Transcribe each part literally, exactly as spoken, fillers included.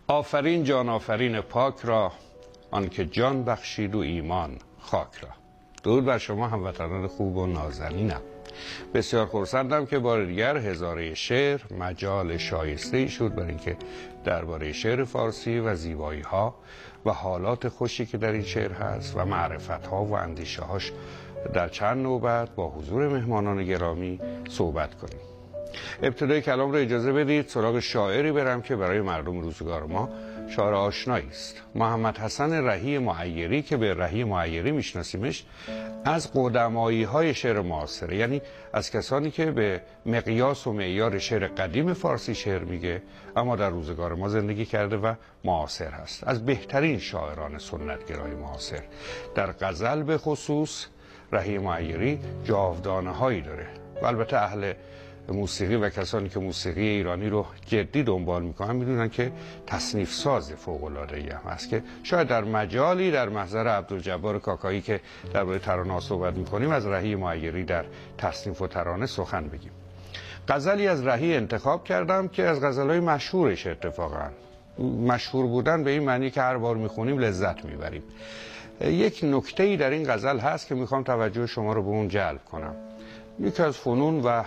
آفرین جان آفرین پاک را، آنکه جان بخشید و ایمان خاک را. درود بر شما هموطنان خوب و نازنینم. بسیار خرسندم که بار دیگر هزاره شعر مجال شایسته شد برای اینکه درباره شعر فارسی و زیبایی ها و حالات خوشی که در این شعر هست و معرفت ها و اندیشه هاش در چند نوبت با حضور مهمانان گرامی صحبت کنیم. ابتدای کلام رو اجازه بدید سراغ شاعری برم که برای مردم روزگار ما شاعر آشنایی است. محمد حسن رهی معیری که به رهی معیری میشناسیمش از قدمایی های شعر معاصره، یعنی از کسانی که به مقیاس و معیار شعر قدیم فارسی شعر میگه اما در روزگار ما زندگی کرده و معاصر هست. از بهترین شاعران سنتگرای معاصر. در غزل به خصوص رهی معیری جاودانه هایی داره و البته اهل موسیقی و کسانی که موسیقی ایرانی رو جدی دنبال میکنن میدونن که تصنیف ساز فوق‌العاده‌ای هم هست که شاید در مجالی در محضر عبدالجبار کاکایی که درباره ترانه صحبت میکنیم از رهی معیری در تصنیف و ترانه سخن بگیم. غزلی از رهی انتخاب کردم که از غزل‌های مشهورش اتفاقا مشهور بودن به این معنی که هر بار میخونیم لذت میبریم. یک نکته‌ای در این غزل هست که میخوام توجه شما رو به اون جلب کنم. یکی از فنون و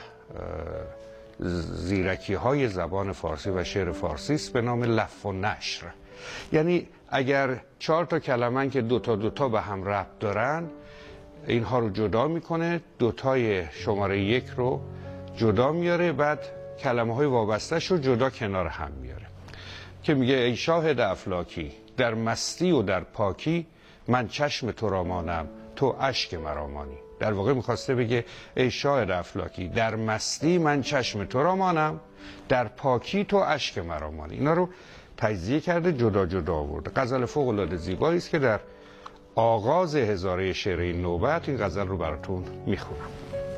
زیرکی های زبان فارسی و شعر فارسی است به نام لف و نشر. یعنی اگر چهار تا کلمن که دوتا دوتا به هم ربط دارن اینها رو جدا میکنه، دوتای شماره یک رو جدا میاره، بعد کلمه های وابستش رو جدا کنار هم میاره که میگه ای شاهد افلاکی در مستی و در پاکی، من چشم تو را مانم تو اشک مرا مانی. در واقع میخواسته بگه ای شاهد افلاکی در مستی من چشم تو را مانم، در پاکی تو اشک مرا مانی. اینا رو تجزیه کرده جدا جدا آورده. غزل فوق العاده زیبایی است که در آغاز هزاره شعر این نوبت این غزل رو براتون میخونم.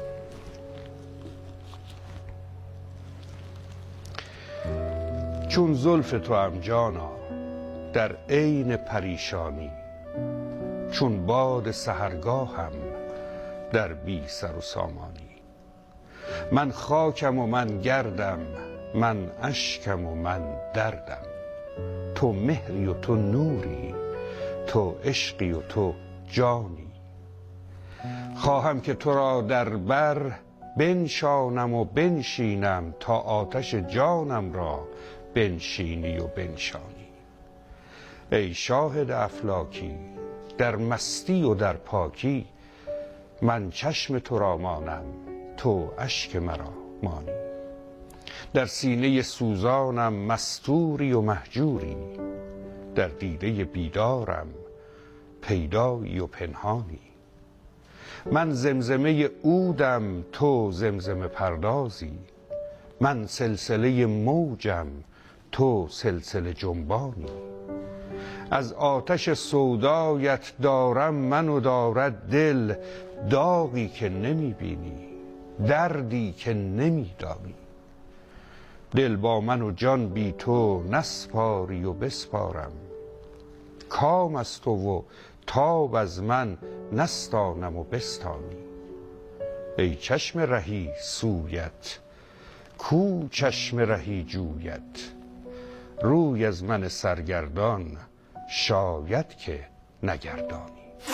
چون زلف تو هم جانا در عین پریشانی، چون باد سحرگاه هم در بی سر و سامانی. من خاکم و من گردم، من اشکم و من دردم، تو مهری و تو نوری، تو عشقی و تو جانی. خواهم که تو را در بر بنشانم و بنشینم، تا آتش جانم را بنشینی و بنشانی. ای شاهد افلاکی در مستی و در پاکی، من چشم تو را مانم تو اشک مرا مانی. در سینه سوزانم مستوری و مهجوری، در دیده بیدارم پیدایی و پنهانی. من زمزمه عودم تو زمزمه پردازی، من سلسله موجم تو سلسله جنبانی. از آتش سودایت دارم من و دارد دل، داغی که نمی بینی دردی که نمی دانی. دل با من و جان بی تو نسپاری و بسپارم، کام از تو و تاب از من نستانم و بستانی. ای چشم رهی سویت کو چشم رهی جویت، روی از من سرگردان شاید که نگردانی.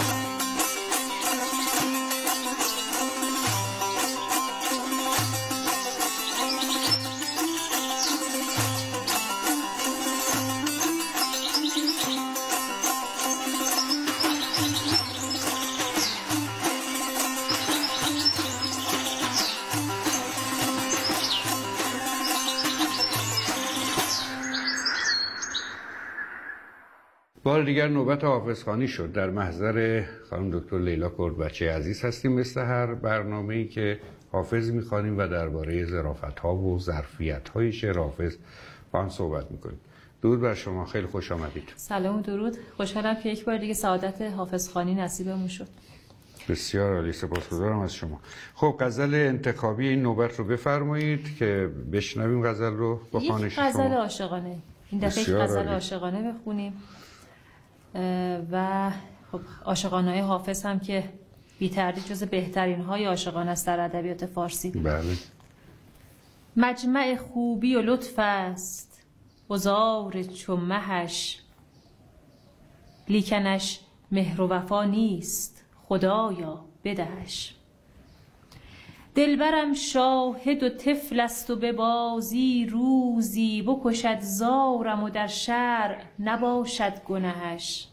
بار دیگر نوبت حافظخوانی شد. در محضر خانم دکتر لیلا کردبچه عزیز هستیم مثل هر برنامه‌ای که حافظ می‌خوانیم و درباره ظرافت‌ها و ظرفیت‌های شعر حافظ با هم صحبت می‌کنیم. درود بر شما، خیلی خوش آمدید. سلام و درود. خوشحالم که یک بار دیگه سعادت حافظخوانی نصیبمون شد. بسیار عالی، سپاسگزارم از شما. خب غزل انتخابی این نوبت رو بفرمایید که بشنویم غزل رو با خوانش شما. یک غزل عاشقانه. این دفعه یک غزل عاشقانه بخونیم. و خب عاشقانه‌های حافظ هم که بی تردید جز بهترین های عاشقانه است در ادبیات فارسی. بله. مجمع خوبی و لطف است عذار چو مهش. لیکنش مهر و وفا نیست، خدایا بدهش. دلبرم شاهد و طفل است و به بازی، روزی بکشد زارم و در شرع نباشد گنهش.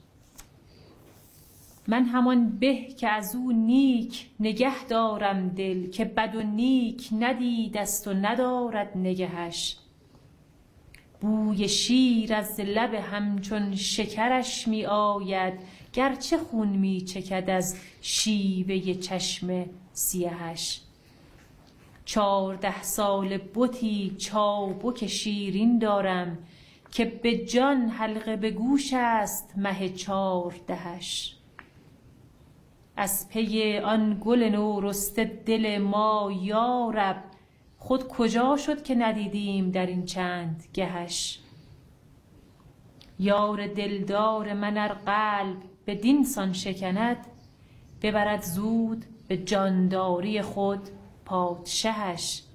من همان به که از او نیک نگه دارم دل، که بد و نیک ندیده است و ندارد نگهش. بوی شیر از لب همچون شکرش می آید، گرچه خون می چکد از شیوه چشم سیهش. چارده سال بتی چابک شیرین دارم، که به جان حلقه به گوش است مه چاردهش. از پی آن گل نورسته دل ما یارب، خود کجا شد که ندیدیم در این چند گهش. یار دلدار من ار قلب به دین سان شکند، ببرد زود به جانداری خود پادشهش.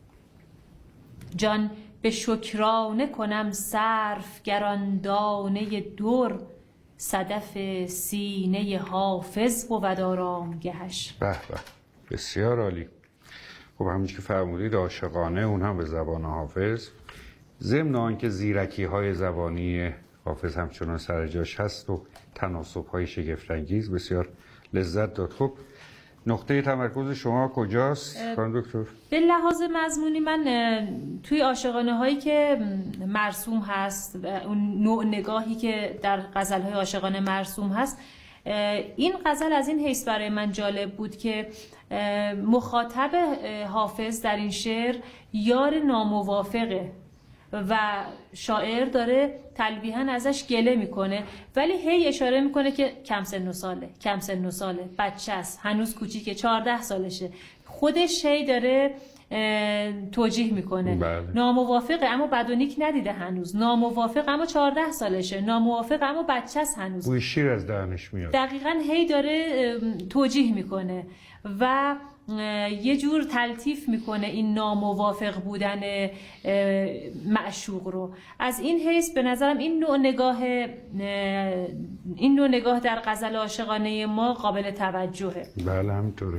جان به شکرانه کنم صرف گران دانه در، صدف سینه حافظ بود آرامگهش. به به، بسیار عالی. خب همونجور که فرمودید عاشقانه، اون هم به زبان حافظ، ضمن آنکه زیرکی های زبانی حافظ همچنان سر جاش هست و تناسب های شگفت انگیز، بسیار لذت داد. خب نقطه تمرکز شما کجاست خانم دکتر؟ به لحاظ مضمونی من توی عاشقانه هایی که مرسوم هست، اون نوع نگاهی که در غزل های عاشقانه مرسوم هست، این غزل از این حیث برای من جالب بود که مخاطب حافظ در این شعر یار ناموافقه و شاعر داره تلویحاً ازش گله میکنه، ولی هی اشاره میکنه که کم سن و ساله، کم سن و ساله، بچه است، هنوز کوچیکه، چهارده سالشه. خودش هی داره توجیه میکنه. بله. ناموافقه اما بد و نیک ندیده هنوز، ناموافق اما چهارده سالشه، ناموافق اما بچه است هنوز. بوی شیر از دهنش میاد. دقیقاً هی داره توجیه میکنه و یه جور تلطیف میکنه این ناموافق بودن معشوق رو. از این حیث به نظرم این نوع نگاه این نوع نگاه در غزل عاشقانه ما قابل توجهه. بله همینطوره.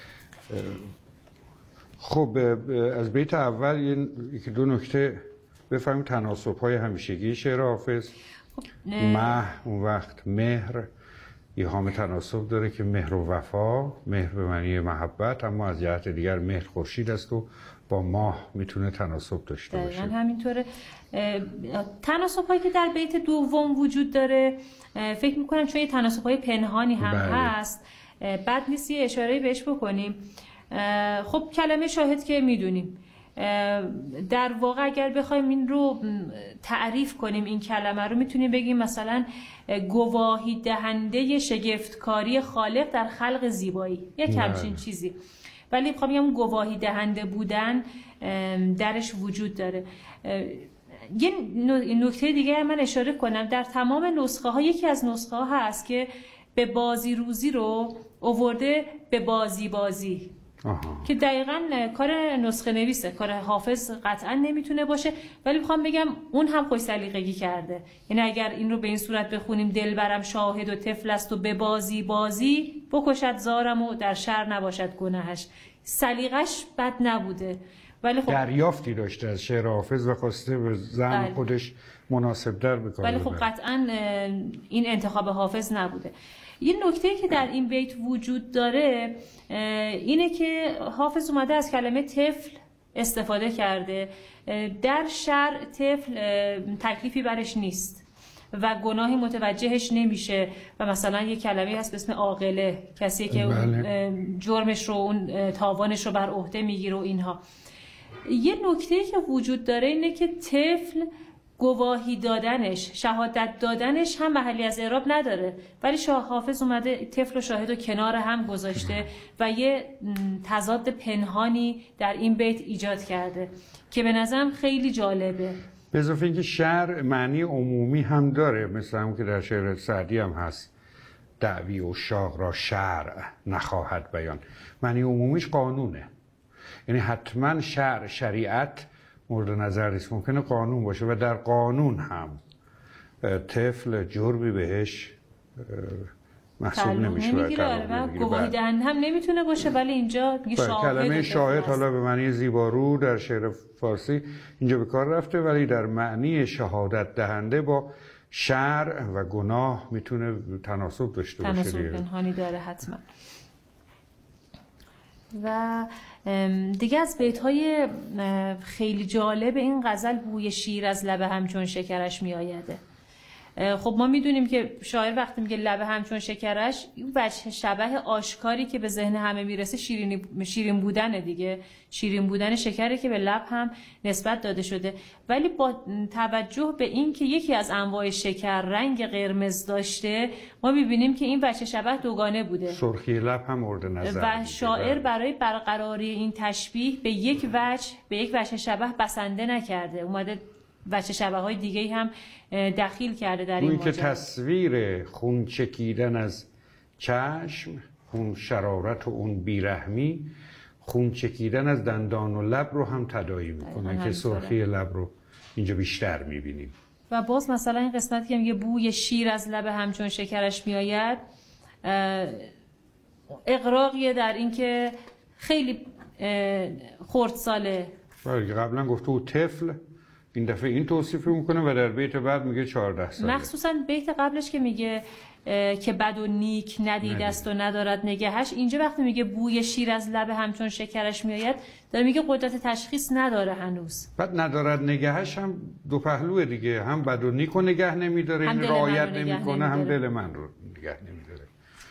خب از بیت اول یکی دو نکته بفهمیم. تناسب های همیشگی شعر حافظ، مه اون وقت مهر، ایهام تناسب داره که مهر و وفا، مهر به معنی محبت، اما از جهت دیگر مهر خورشید است و با ماه میتونه تناسب داشته باشه. دقیقاً همینطوره. تناسب هایی که در بیت دوم وجود داره فکر میکنم چون یه تناسب های پنهانی هم بله. هست، بد نیست یه اشاره بهش بکنیم. خب کلمه شاهد که میدونیم، در واقع اگر بخوایم این رو تعریف کنیم، این کلمه رو میتونیم بگیم مثلا گواهی دهنده شگفتکاری خالق در خلق زیبایی، یک همچین چیزی. ولی میخوام بگم گواهی دهنده بودن درش وجود داره. یه نکته دیگه من اشاره کنم، در تمام نسخه ها یکی از نسخه ها هست که به بازی روزی رو آورده به بازی بازی. آها. که دقیقاً کار نسخه نویسه، کار حافظ قطعاً نمیتونه باشه، ولی میخوام بگم اون هم خوش سلیقگی کرده. یعنی اگر این رو به این صورت بخونیم، دلبرم شاهد و طفل است و به بازی بازی، بکشد زارم و در شر نباشد گناهش. سلیقش بد نبوده، ولی خب دریافتی داشته از شعر حافظ و خواسته به زن بله. خودش مناسب در بکنه. ولی خب قطعاً این انتخاب حافظ نبوده. یه نکته‌ای که در این بیت وجود داره اینه که حافظ اومده از کلمه طفل استفاده کرده. در شرع طفل تکلیفی برش نیست و گناهی متوجهش نمیشه و مثلا یه کلمه هست به اسم عاقله، کسی که بله. جرمش رو، اون تاوانش رو بر عهده میگیره و اینها. یه نکته‌ای که وجود داره اینه که طفل گواهی دادنش، شهادت دادنش هم محلی از اعراب نداره، ولی شاه حافظ اومده طفل و شاهد رو کنار هم گذاشته و یه تضاد پنهانی در این بیت ایجاد کرده که به نظرم خیلی جالبه. به اضافه اینکه شرع معنی عمومی هم داره، مثل هم که در شعر سعدی هم هست، دعوی و شاق را شرع نخواهد بیان. معنی عمومیش قانونه، یعنی حتما شرع، شریعت مورد نظر نیست، ممکنه قانون باشه و در قانون هم طفل جرمی بهش محسوب نمیشه. و گواهی دهنده هم نمیتونه باشه، ولی اینجا دیگه شاهد. کلمه شاهد حالا به معنی زیبارو در شعر فارسی اینجا به کار رفته، ولی در معنی شهادت دهنده با شرع و گناه میتونه تناسب داشته باشه. تناسب پنهانی داره حتما. و دیگه از بیت‌های خیلی جالب این غزل بوی شیر از لب همچون شکرش میآیده. خب ما میدونیم که شاعر وقتی میگه لب همچون شکرش، این وجه شبه آشکاری که به ذهن همه میرسه شیرین شیرین بودن دیگه، شیرین بودن شکری که به لب هم نسبت داده شده. ولی با توجه به این که یکی از انواع شکر رنگ قرمز داشته، ما میبینیم که این وجه شبه دوگانه بوده. سرخی لب هم مورد نظر و شاعر برای برقراری این تشبیه به یک وجه به یک وجه شبه بسنده نکرده، اومده وجه شبه های دیگه هم دخیل کرده در این ماجرا. که تصویر خون چکیدن از چشم، اون شرارت و اون بیرحمی، خون چکیدن از دندان و لب رو هم تداعی میکنه که سرخی لب رو اینجا بیشتر میبینیم. و باز مثلا این قسمتی که میگه بوی شیر از لب همچون شکرش میآید، اقراقیه در این که خیلی خردساله. قبلا گفته او طفل، این دفعه این توصیف میکنه و در بیت بعد میگه چهارده ساله. مخصوصا بیت قبلش که میگه که بد و نیک ندیده است و ندارد نگهش، اینجا وقتی میگه بوی شیر از لب همچون شکرش میآید، داره میگه قدرت تشخیص نداره هنوز. بعد ندارد نگهش هم دو پهلوه دیگه، هم بد و نیک و نگه نمیداره، این رعایت نمیکنه، هم دل من رو نگه نمیداره.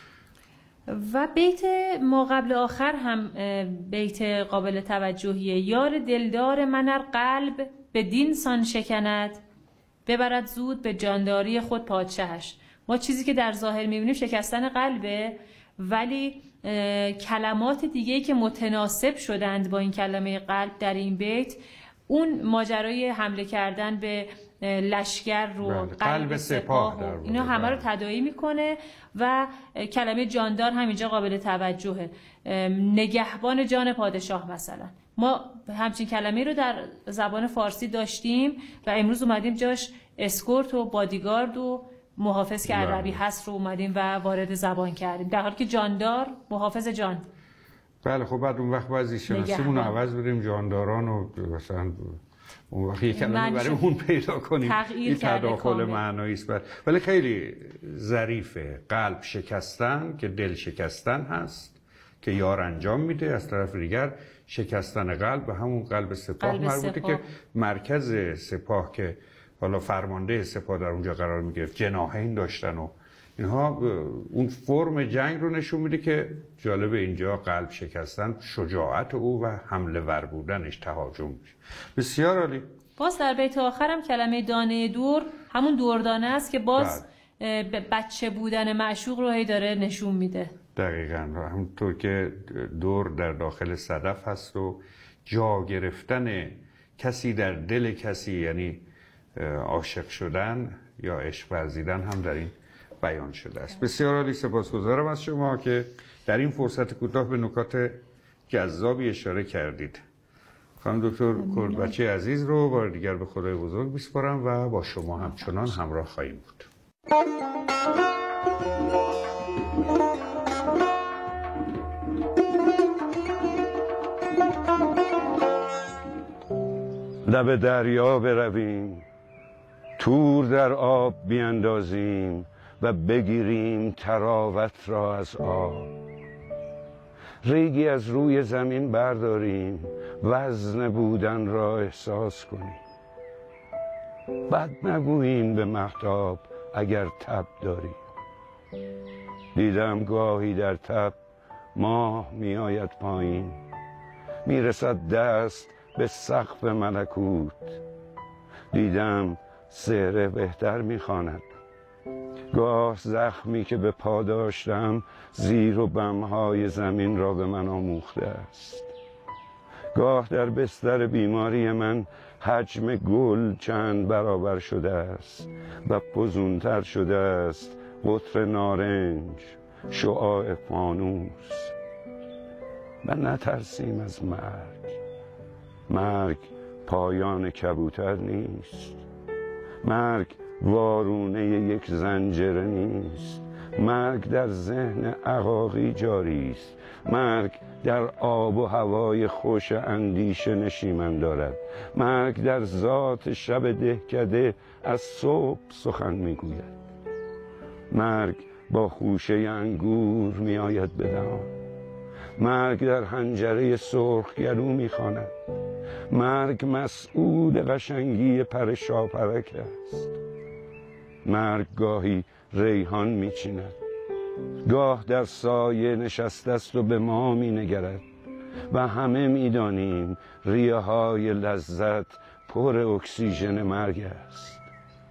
و بیت ما قبل آخر هم بیت قابل توجهیه. یار دلدار من ار قلب به دین سان شکند، ببرد زود به جانداری خود پادشاهش. ما چیزی که در ظاهر میبینیم شکستن قلبه، ولی کلمات دیگه‌ای که متناسب شدند با این کلمه قلب در این بیت، اون ماجرای حمله کردن به لشکر رو، قلب, قلب سپاه رو، اینا همه رو تداعی میکنه. و کلمه جاندار هم اینجا قابل توجهه، نگهبان جان پادشاه مثلا. ما همچین کلمه رو در زبان فارسی داشتیم و امروز اومدیم جاش اسکورت و بادیگارد و محافظ که عربی هست رو اومدیم و وارد زبان کردیم، در حالی که جاندار محافظ جان. بله خب بعد اون وقت بعضی شناسیمون رو عوض بریم جانداران و مثلا اون وقت یک کلمه برای اون پیدا کنیم، این تداخل معنایی است. ولی خیلی ظریفه. قلب شکستن که دل شکستن هست که یار انجام میده، از طرف دیگر شکستن قلب و همون قلب سپاه قلب مربوطه سپاه. که مرکز سپاه که حالا فرمانده سپاه در اونجا قرار میگرفت، جناحین داشتن و اینها، اون فرم جنگ رو نشون میده که جالب اینجا قلب شکستن شجاعت او و حمله ور بودنش، تهاجم میشه. بسیار عالی. باز در بیت آخرم کلمه دانه دور همون دوردانه است که باز بچه بودن معشوق رو هی داره نشون میده. دقیقاً همونطور که دور در داخل صدف هست و جا گرفتن کسی در دل کسی، یعنی عاشق شدن یا عشق ورزیدن، هم در این بیان شده است. بسیار عالی. سپاسگزارم از شما که در این فرصت کوتاه به نکات جذابی اشاره کردید. خانم دکتر کردبچه عزیز رو بار دیگر به خدای بزرگ میسپارم و با شما همچنان همراه خواهیم بود. لب دریا برویم، تور در آب بیندازیم و بگیریم تراوت را از آب. ریگی از روی زمین برداریم، وزن بودن را احساس کنیم. بد نگوییم به مهتاب اگر تب داریم. دیدم گاهی در تب ماه می آید پایین، می رسد دست به سقف ملکوت. دیدم سحر بهتر می خواند. گاه زخمی که به پا داشتم زیر و بمهای زمین را به من آموخته است. گاه در بستر بیماری من حجم گل چند برابر شده است و فزونتر شده است قطر نارنج، شعاع فانوس. و نترسیم از مرگ. مرگ پایان کبوتر نیست. مرگ وارونه یک زنجره نیست. مرگ در ذهن عقاقی جاری است. مرگ در آب و هوای خوش اندیشه نشیمن دارد. مرگ در ذات شب دهکده از صبح سخن میگوید. مرگ با خوشه انگور می آید به دهان. مرگ در حنجره سرخ گلو می خواند. مرگ مسعود قشنگی پر شاپرک است. مرگ گاهی ریحان می چیند، گاه در سایه نشسته است و به ما می نگرد و همه می دانیم ریه های لذت پر اکسیژن مرگ است.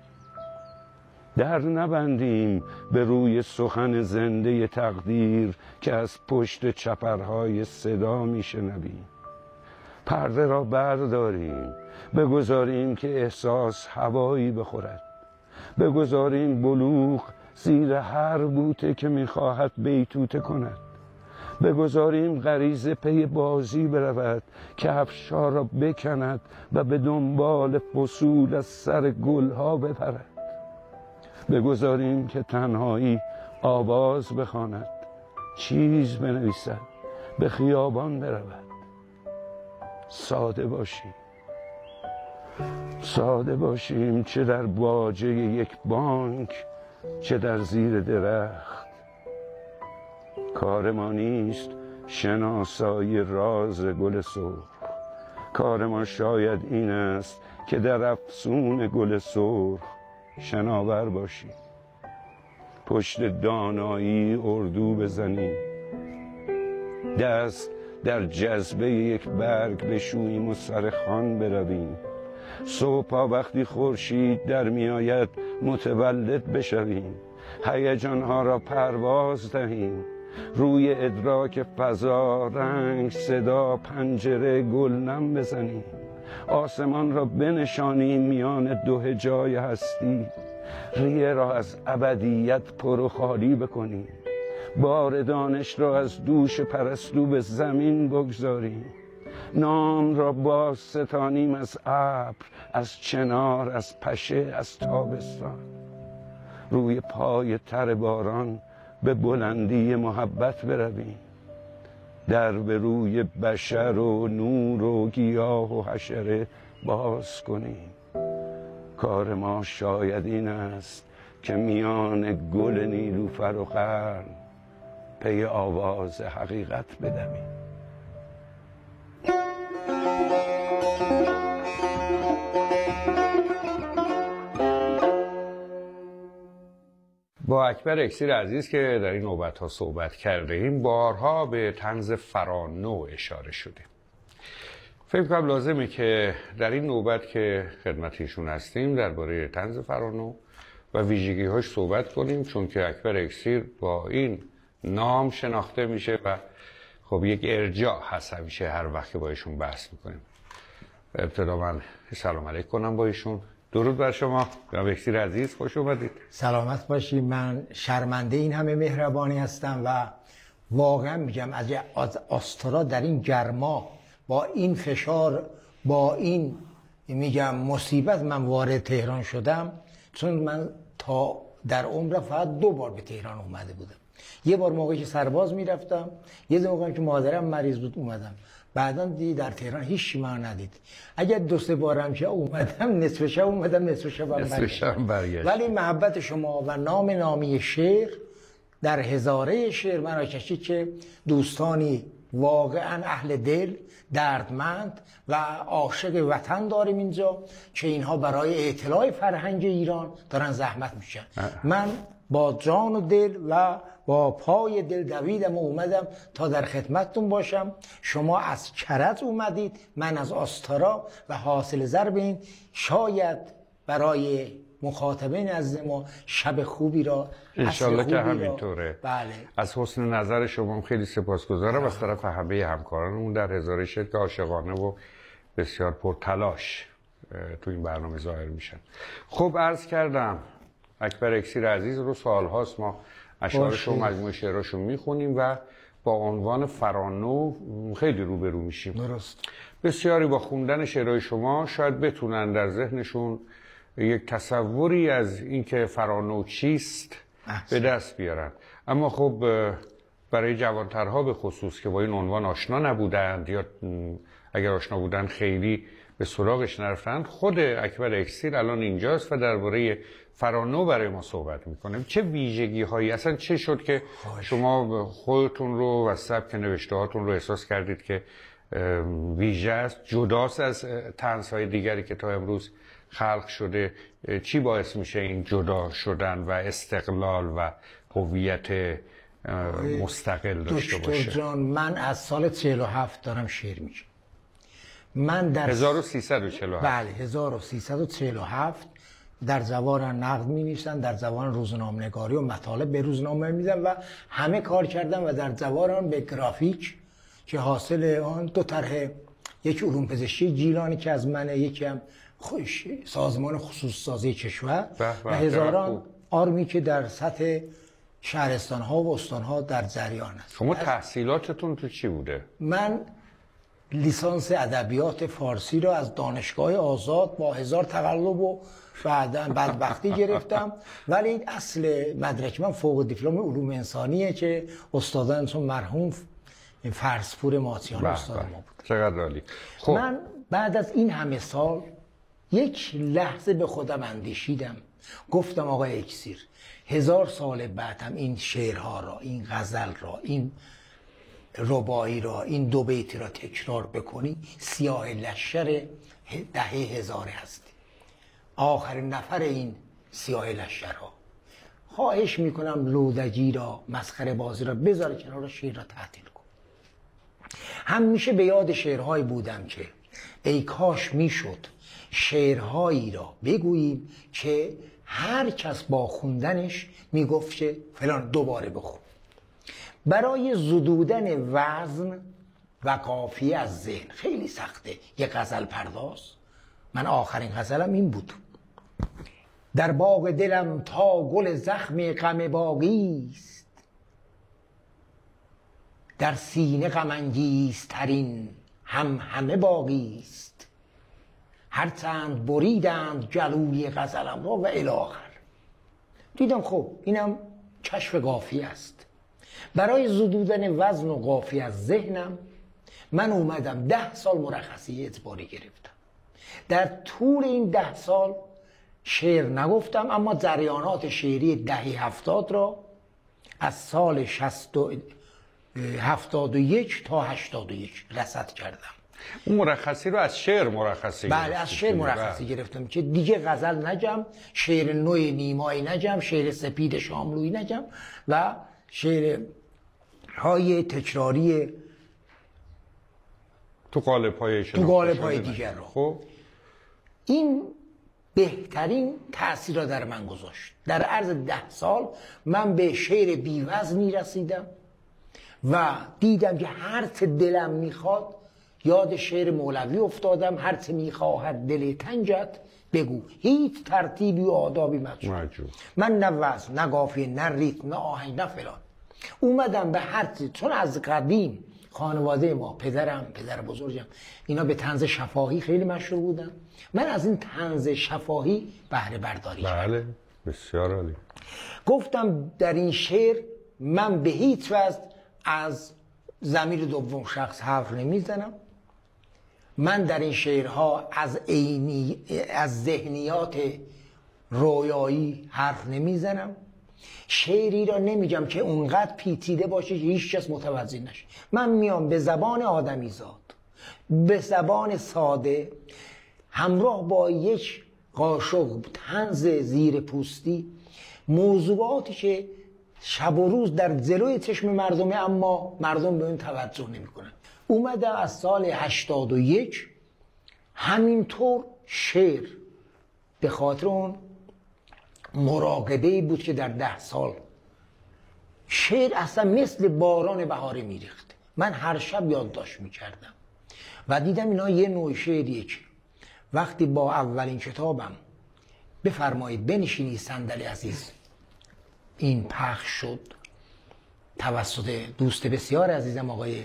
در نبندیم به روی سخن زنده تقدیر که از پشت چپرهای صدا می شنویم. پرده را برداریم، بگذاریم که احساس هوایی بخورد. بگذاریم بلوغ زیر هر بوته که میخواهد بیتوته کند. بگذاریم غریزه پی بازی برود که افشار را بکند و به دنبال فصول از سر گلها بپرد. بگذاریم که تنهایی آواز بخواند، چیز بنویسد، به خیابان برود. ساده باشیم، ساده باشیم، چه در باجه یک بانک چه در زیر درخت. کار ما نیست شناسایی راز گل سرخ. کار ما شاید این است که در افسون گل سرخ شناور باشیم. پشت دانایی اردو بزنیم، دست در جذبه یک برگ بشوییم و سر خوان برویم. صبحا وقتی خورشید در میآید متولد بشویم. هیجانها را پرواز دهیم. روی ادراک فضا، رنگ، صدا، پنجره، گلنم بزنیم. آسمان را بنشانیم میان دو هجای هستی. ریه را از ابدیت پر و خالی بکنیم. بار دانش را از دوش پرستو به زمین بگذاریم. نام را باز ستانیم از ابر، از چنار، از پشه، از تابستان. روی پای تر باران به بلندی محبت برویم. در به روی بشر و نور و گیاه و حشره باز کنیم. کار ما شاید این است که میان گل نیلوفر و قرن پی آواز حقیقت بدویم. با اکبر اکسیر عزیز که در این نوبت ها صحبت کرده ایم، بارها به طنز فرانو اشاره شده. فکر کنم لازمه که در این نوبت که خدمت ایشون هستیم درباره طنز فرانو و ویژگی هاش صحبت کنیم، چون که اکبر اکسیر با این نام شناخته میشه و خب یک ارجاع هست همیشه هر وقت که با ایشون بحث میکنیم. ابتدا من سلام علیک کنم با ایشون. درود بر شما جناب اکسیر عزیز، خوش اومدید. سلامت باشید. من شرمنده این همه مهربانی هستم و واقعا میگم از آسترا در این گرما با این فشار با این میگم مصیبت من وارد تهران شدم، چون من تا در عمرم فقط دو بار به تهران اومده بودم. یه بار موقعی که سرباز میرفتم، یه دو موقعی که مادرم مریض بود اومدم. بعدا دیدی در تهران هیچ چی من ندید. اگر دو سه بارم که اومدم نصف شب اومدم نصف شب برگشتم. ولی محبت شما و نام نامی شعر در هزاره شعر من را کشید که دوستانی واقعا اهل دل، دردمند و عاشق وطن داریم اینجا که اینها برای اطلاع فرهنگ ایران دارن زحمت میشن. من با جان و دل و با پای دل دویدم و اومدم تا در خدمتتون باشم. شما از کرج اومدید، من از آستارا و حاصل ضرب این شاید برای مخاطبین نزد ما شب خوبی را انشالله که همینطوره. بله. از حسن نظر شما خیلی سپاسگزارم از طرف همه همکارانمون در هزاره شعر که عاشقانه و بسیار پرتلاش تو این برنامه ظاهر میشن. خب عرض کردم اکبر اکسیر عزیز رو سالهاست ما اشعارش و مجموعه شعراشون میخونیم و با عنوان فرانو خیلی روبرو میشیم. درست. بسیاری با خوندن شعرهای شما شاید بتونن در ذهنشون یک تصوری از اینکه فرانو چیست به دست بیارن، اما خب برای جوانترها به خصوص که با این عنوان آشنا نبودند یا اگر آشنا بودن خیلی به سراغش نرفتند، خود اکبر اکسیر الان اینجاست و درباره فرانو برای ما صحبت میکنه. چه ویژگی هایی اصلا چه شد که شما خودتون رو و سبک نوشته هاتون رو احساس کردید که ویژه است، جداست از طنزهای دیگری که تا امروز خلق شده؟ چی باعث میشه این جدا شدن و استقلال و هویت مستقل داشته باشه؟ دکتر جان، من از سال چهل و هفت دارم شعر میگم. من در هزار و سیصد و چهل و هفت. بله، هزار و سیصد و چهل و هفت در زبان نقد می نویسن، در زبان روزنامه‌نگاری و مطالب به روزنامه میدم و همه کار کردم و در زبان به گرافیک که حاصل آن دو طرح، یک علوم پزشکی جیلانی که از منه، یکی هم سازمان خصوص سازی کشور و هزاران آرمی که در سطح شهرستان ها و استان ها در جریان است. شما تحصیلاتتون تو چی بوده؟ من لیسانس ادبیات فارسی رو از دانشگاه آزاد با هزار تقلب و بعداً بدبختی گرفتم، ولی اصل مدرک من فوق دیپلم علوم انسانیه که استادانتون مرحوم فرسپور ماتیان استاد ما بود. چقدر عالی. خب من بعد از این همه سال یک لحظه به خودم اندیشیدم، گفتم آقای اکسیر، هزار سال بعد هم این شعرها را، این غزل را، این رباعی را، این دو بیتی را تکرار بکنی، سیاه لشکر دهه هزاره هستی، آخرین نفر این سیاه لشکرها. خواهش میکنم لودگی را، مسخره بازی را بذار کنار، شعر را تعطیل کن. همیشه به یاد شعرهایی بودم که ای کاش میشد شعرهایی را بگوییم که هر کس با خوندنش میگفت که فلان دوباره بخون. برای زدودن وزن و قافیه از ذهن خیلی سخته یه غزل پرداز. من آخرین غزلم این بود: در باغ دلم تا گل زخم غم باقیست، در سینه غم انگیزترین هم همه باقیست، هر چند بریدند جلوی غزلم را و الی آخر. دیدم خب اینم کشف قافیه است. برای زدودن وزن و قافیه از ذهنم من اومدم ده سال مرخصی اجباری گرفتم. در طول این ده سال شعر نگفتم، اما جریانات شعری دهه هفتاد را از سال شصت و هفتاد و یک تا هشتاد و یک رصد کردم. اون مرخصی رو از شعر مرخصی بله گرفتم. از شعر مرخصی بله. گرفتم که دیگه غزل نجم، شعر نوع نیمایی نجم، شعر سپید شاملویی نجم و شعر های تکراری تو قالب های تو قالب های دیگر رو. خب این بهترین تأثیر را در من گذاشت. در عرض ده سال من به شعر بی‌وزنی رسیدم و دیدم که هر چه دلم میخواد یاد شعر مولوی افتادم: هر چه میخواهد دل تنگت بگو، هیچ ترتیبی و آدابی مجبور. من نه وزن، نه قافیه، نه ریتم، نه آهنگ، نه فلان. اومدم به هر چیز، چون از قدیم خانواده ما، پدرم، پدر بزرگم، اینا به طنز شفاهی خیلی مشهور بودن. من از این طنز شفاهی بهره برداری کردم. بله، بسیار عالی. گفتم در این شعر من به هیچ وجه از ضمیر دوم شخص حرف نمیزنم. من در این شعرها از عینی از ذهنیات رویایی حرف نمیزنم. شعری را نمیگم که اونقدر پیچیده باشه که هیچ کس متوجه نشه. من میام به زبان آدمیزاد، به زبان ساده، همراه با یک قاشق طنز زیر پوستی، موضوعاتی که شب و روز در جلوی چشم مردمه اما مردم به اون توجه نمیکنن. اومده از سال هشتاد و یک همینطور شعر به خاطر اون مراقبه‌ای بود که در ده سال شعر اصلا مثل باران بهاری میریخت. من هر شب یادداشت میکردم و دیدم اینا یه نوع شعریه که وقتی با اولین کتابم بفرمایید بنشینی صندلی عزیز این پخش شد، توسط دوست بسیار عزیزم آقای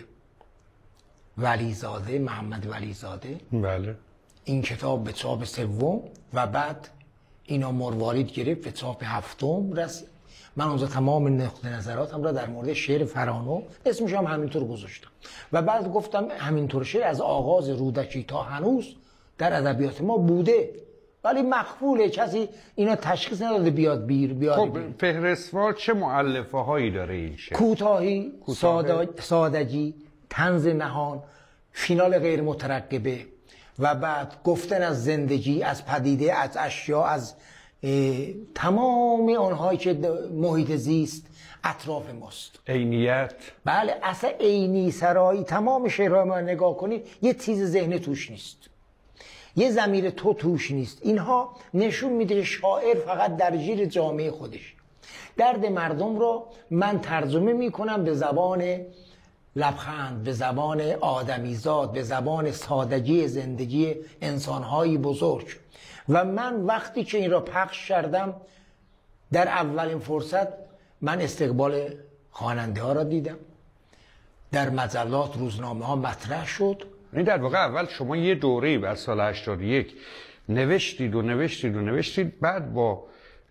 ولیزاده، محمد ولیزاده. بله. این کتاب به چاپ سوم و بعد اینا مروارید گرفت به چاپ هفتم رسید. من اونجا تمام نقطه نظراتم را در مورد شعر فرانو اسمش هم همینطور گذاشتم و بعد گفتم همینطور شعر از آغاز رودکی تا هنوز در ادبیات ما بوده ولی مخفوله، کسی اینا تشخیص نداده بیاد بیر بیاد. خب فهرستوار چه مؤلفه هایی داره این شعر؟ کوتاهی، ساده، سادگی، طنز نهان، فینال غیر مترقبه و بعد گفتن از زندگی، از پدیده، از اشیا، از تمام آنهایی که محیط زیست اطراف ماست. عینیت. بله اصلا عینی سرایی. تمام شعرهای ما نگاه کنید یه تیز ذهن توش نیست، یه ضمیر تو توش نیست. اینها نشون میده شاعر فقط در زیر جامعه خودش. درد مردم رو من ترجمه میکنم به زبان لبخند، به زبان آدمیزاد، به زبان سادگی زندگی انسانهایی بزرگ. و من وقتی که این را پخش کردم در اولین فرصت من استقبال خواننده ها را دیدم، در مجلات روزنامه ها مطرح شد. این در واقع اول شما یه دوره‌ای بر سال هشتاد و یک نوشتید و نوشتید و نوشتید، بعد با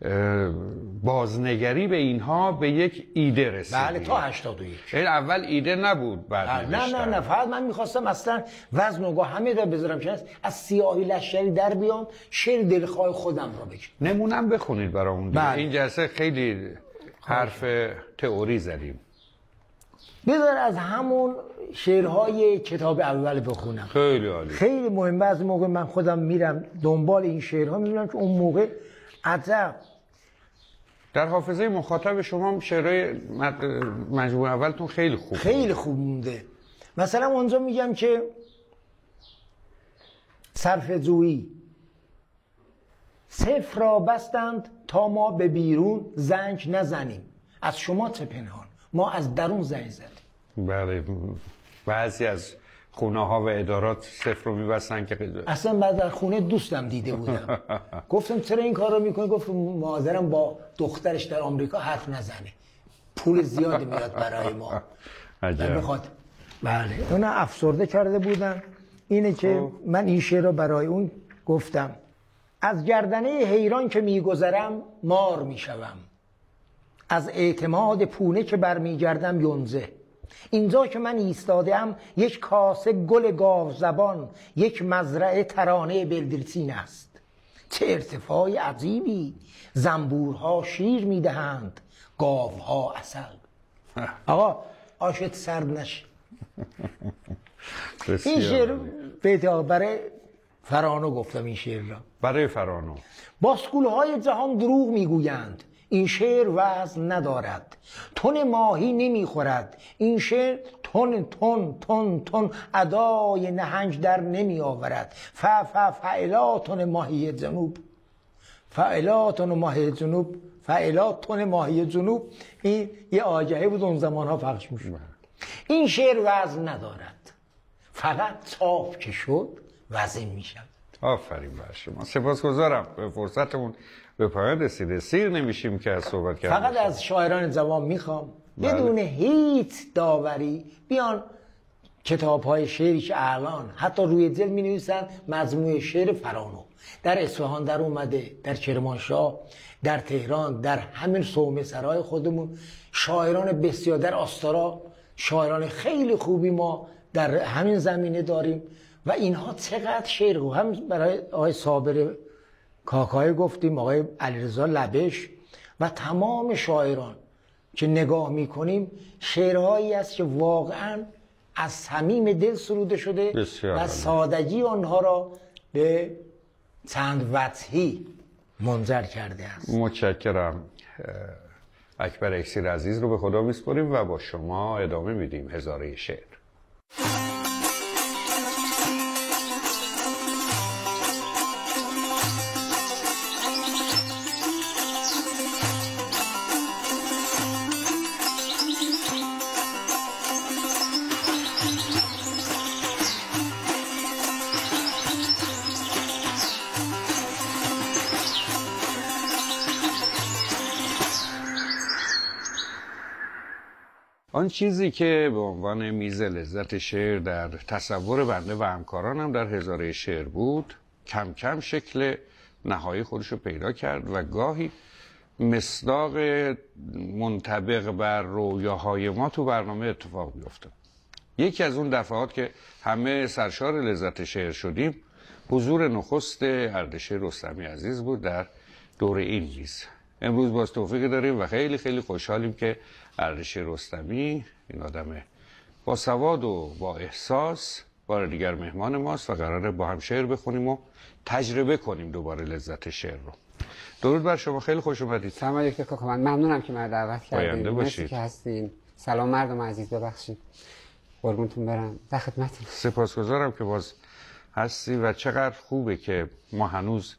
بازنگری به اینها به یک ایده رسیدید. بله تا هشتاد و یک. این اول ایده نبود بعد نه نه نه فقط من میخواستم اصلا وزن و گاه همه را بذارم که از سیاهی لشکری در بیام، شعر دلخواه خودم را بگم. نمونم بخونید برامون. بله. این جلسه خیلی حرف تئوری زدیم. بذار از همون شعرهای کتاب اول بخونم. خیلی عالی. خیلی مهمه. از موقع من خودم میرم دنبال این شعرها میبینم که اون موقع عجب در حافظه مخاطب شما شعرهای مجموعه اولتون خیلی خوب خیلی خوب مونده. مثلا اونجا میگم که صرف جویی صفر را بستند تا ما به بیرون زنگ نزنیم، از شما چه پنهان، ما از درون زنگ زدیم. بله بعضی از خونه ها و ادارات صفر رو میبستن که اصلا بعد در خونه دوستم دیده بودم. گفتم چرا این کار رو میکنی؟ گفت مادرم با دخترش در آمریکا حرف نزنه، پول زیادی میاد برای ما. عجب. بخواد بله اون افسرده کرده بودن. اینه که من این شعر رو برای اون گفتم. از گردنه حیران که میگذرم مار میشوم، از اعتماد پونه که برمیگردم یونزه. اینجا که من ایستادم یک کاسه گل گاو زبان، یک مزرعه ترانه بلدرچین است. چه ارتفاع عجیبی، زنبورها شیر میدهند، گاوها عسل. آقا آشت سرد نشه. این شعر بیت برای فرانو گفتم. این شعر را برای فرانو. باسکولهای جهان دروغ میگویند، این شعر وزن ندارد. تن ماهی نمیخورد، این شعر تن تن تن تن ادای نهنج در نمی آورد. ف ف فعلاتون ماهی جنوب، فعلاتون ماهی جنوب، فعلاتون ماهی جنوب. این یه آجهه بود اون زمان ها پخش میشد. این شعر وزن ندارد، فقط چاپ که شد وزن میشد. آفرین بر شما. سپاسگزارم. به فرصتمون به پایان رسیده. سیر نمیشیم که از صحبت کردن. فقط از شاعران جوان میخوام بدون هیچ داوری بیان کتاب های شعری که الان حتی روی جلد می نویسن مجموعه شعر فرانو در اصفهان در اومده، در کرمانشاه، در تهران، در همین صومعه سرای خودمون شاعران بسیار، در آستارا شاعران خیلی خوبی ما در همین زمینه داریم و اینها چقدر شعر خوب. هم برای آقای صابر کاکای گفتیم، آقای علیرضا لبش و تمام شاعران که نگاه میکنیم شعرهایی است که واقعا از صمیم دل سروده شده و سادگی آنها را به چند وجهی منجر کرده است. متشکرم. اکبر اکسیر عزیز رو به خدا میسپاریم و با شما ادامه میدیم هزاره شعر. آن چیزی که به عنوان میز لذت شعر در تصور بنده و همکارانم در هزاره شعر بود کم کم شکل نهایی خودش رو پیدا کرد و گاهی مصداق منطبق بر رویاهای ما تو برنامه اتفاق بیفته. یکی از اون دفعات که همه سرشار لذت شعر شدیم حضور نخست اردشیر رستمی عزیز بود در دور این میز. امروز باز توفیق داریم و خیلی خیلی خوشحالیم که اردشیر رستمی این آدم با سواد و با احساس بار دیگر مهمان ماست و قراره با هم شعر بخونیم و تجربه کنیم دوباره لذت شعر رو. درود بر شما، خیلی خوش اومدید. سلام علیکم کاکا، ممنونم که من دعوت کردید. مرسی که هستین. سلام مردم عزیز، ببخشید قربونتون برم، در خدمتتون. سپاسگزارم که باز هستی و چقدر خوبه که ما هنوز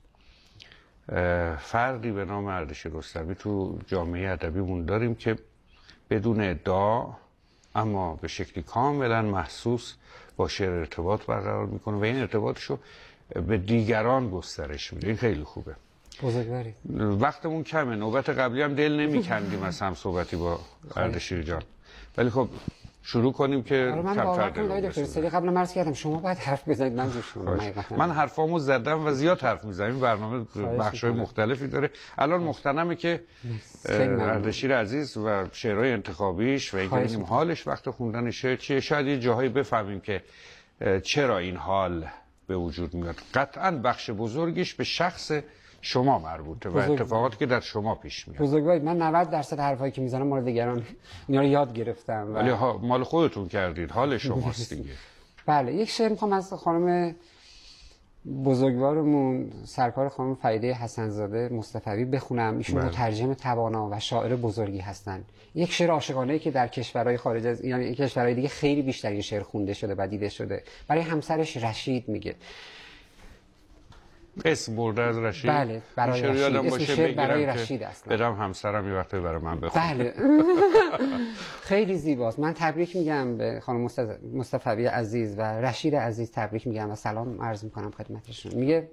فردی به نام اردشیر رستمی تو جامعه ادبیمون داریم که بدون ادعا اما به شکلی کاملا محسوس با شعر ارتباط برقرار میکنه و این ارتباطشو به دیگران گسترش میده. این خیلی خوبه. بزرگوارید. وقتمون کمه، نوبت قبلی هم دل نمیکندیم از هم صحبتی با اردشیر جان، ولی خب شروع کنیم که من باور کنم آقای دکتر سری قبل مرز کردم شما باید حرف بزنید من گوش کنم. من حرفامو زدم و زیاد حرف میزنم. برنامه بخشای مختلفی داره. الان مختنمه که اردشیر عزیز و شعرهای انتخابیش و اینکه ببینیم حالش وقت خوندن شعر چیه، شاید یه جاهایی بفهمیم که چرا این حال به وجود میاد. قطعاً بخش بزرگیش به شخص شما مربوطه و اتفاقاتی که در شما پیش میاد. بزرگوارید، من نود درصد حرفایی که میزنم مورد دیگران اینا رو یاد گرفتم ولی ها مال خودتون کردید، حال شماست دیگه. بله، یک شعر میخوام از خانم بزرگوارمون سرکار خانم فریده حسن‌زاده مصطفوی بخونم. ایشون بله. مترجم توانا و شاعر بزرگی هستن. یک شعر عاشقانه‌ای که در کشورهای خارج از ایران، یعنی کشورهای دیگه خیلی بیشتر این شعر خونده شده و دیده شده. برای همسرش رشید میگه. اسم برده از رشید. بله، برای رشید. یادم اسم شعر برای رشید است. برم همسرم یه وقتی برای من بخونه. بله. خیلی زیباست. من تبریک میگم به خانم مصطفوی عزیز و رشید عزیز، تبریک میگم و سلام عرض میکنم خدمتشون. میگه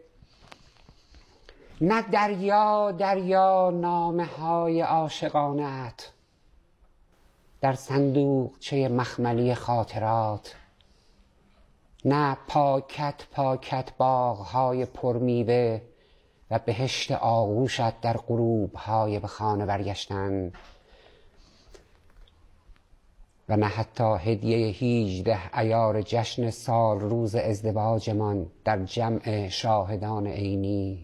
نه دریا دریا نامه های عاشقانت در صندوقچه مخملی خاطرات، نه پاکت پاکت باغ‌های پرمیوه و بهشت آغوشت در غروب‌های به خانه برگشتن، و نه حتی هدیه هیجده عیار جشن سال روز ازدواجمان در جمع شاهدان عینی.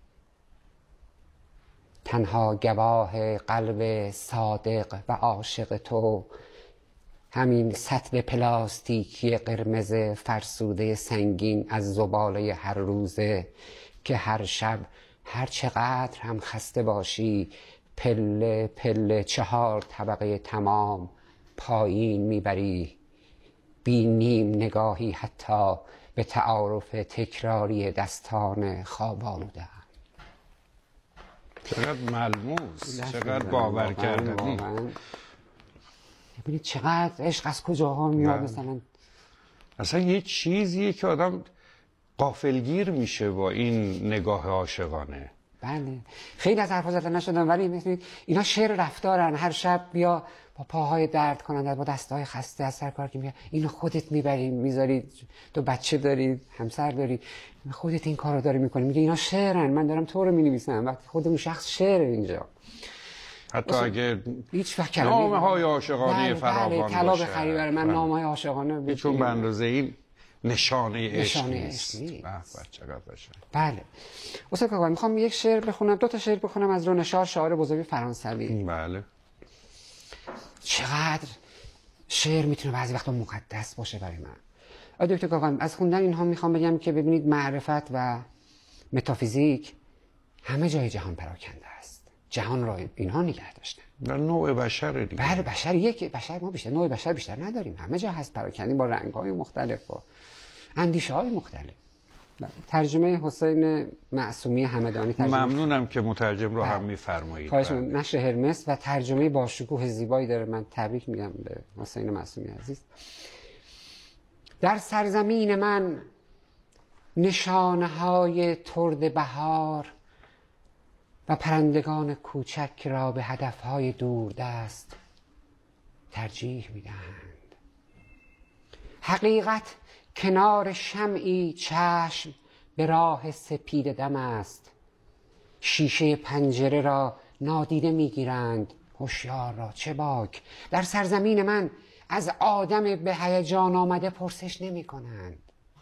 تنها گواه قلب صادق و عاشق تو همین سطل پلاستیکی قرمز فرسوده سنگین از زباله هر روزه که هر شب هر چقدر هم خسته باشی پله پله چهار طبقه تمام پایین میبری، بی نیم نگاهی حتی به تعارف تکراری دستان خواب آلوده. چقدر ملموس، چقدر باور کردنی. ببینید چقدر عشق از کجاها میاد. مثلا اصلا یه چیزیه که آدم غافلگیر میشه با این نگاه عاشقانه. بله، خیلی از حرفا زده نشدم ولی می‌بینید اینا شعر رفتارن. هر شب بیا با پاهای درد کننده، با دستهای خسته از سر کار که میاد، اینو خودت میبری میذاری، تو بچه داری، همسر داری، خودت این کارو داری میکنی. میگه اینا شعرن، من دارم تو رو مینویسم، وقتی خودمون شخص شعر اینجا. حتی اگه هیچ وقت کلمه نامه های عاشقانه فراوان باشه، طلا بخری برای من نامه های عاشقانه، چون به اندازه این نشانه عشق نشانه نیست. عشق نیست. به چقدر باشه. بله. استاد کاکا میخوام یک شعر بخونم، دو تا شعر بخونم از رونشار، شاعر بزرگ فرانسوی. بله. چقدر شعر میتونه بعضی وقتا مقدس باشه برای من. آقای دکتر کاکا، از خوندن اینها میخوام بگم که ببینید معرفت و متافیزیک همه جای جهان پراکنده است. جهان را اینها نگه داشتن. در نوع بشر دیگه. بله، بشر یک بشر ما بیشتر نوع بشر بیشتر نداریم. همه جا هست پراکنده با رنگ‌های مختلف و اندیشه‌های مختلف. ترجمه حسین معصومی همدانی. ترجمه ممنونم که مترجم رو هم میفرمایید. خواهش می‌کنم. نشر هرمس و ترجمه با شکوه زیبایی داره. من تبریک میگم به حسین معصومی عزیز. در سرزمین من نشانه‌های ترد بهار و پرندگان کوچک را به هدفهای دوردست ترجیح میدهند. حقیقت کنار شمعی چشم به راه سپید دم است. شیشه پنجره را نادیده میگیرند، هوشیار را چه باک. در سرزمین من از آدم به هیجان آمده پرسش نمی کنند.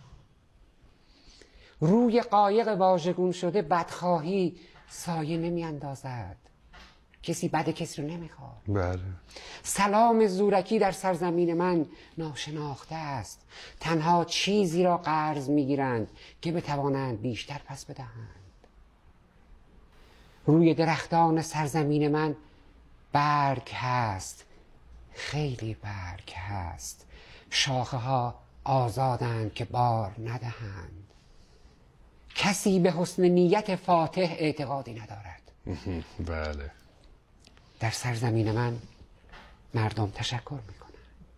روی قایق واژگون شده بدخواهی سایه نمی اندازد. کسی بد کسی رو نمیخواد. بله. سلام زورکی در سرزمین من ناشناخته است. تنها چیزی را قرض میگیرند که بتوانند بیشتر پس بدهند. روی درختان سرزمین من برگ هست، خیلی برگ هست. شاخه ها آزادند که بار ندهند. کسی به حسن نیت فاتح اعتقادی ندارد. بله. در سرزمین من مردم تشکر میکنند.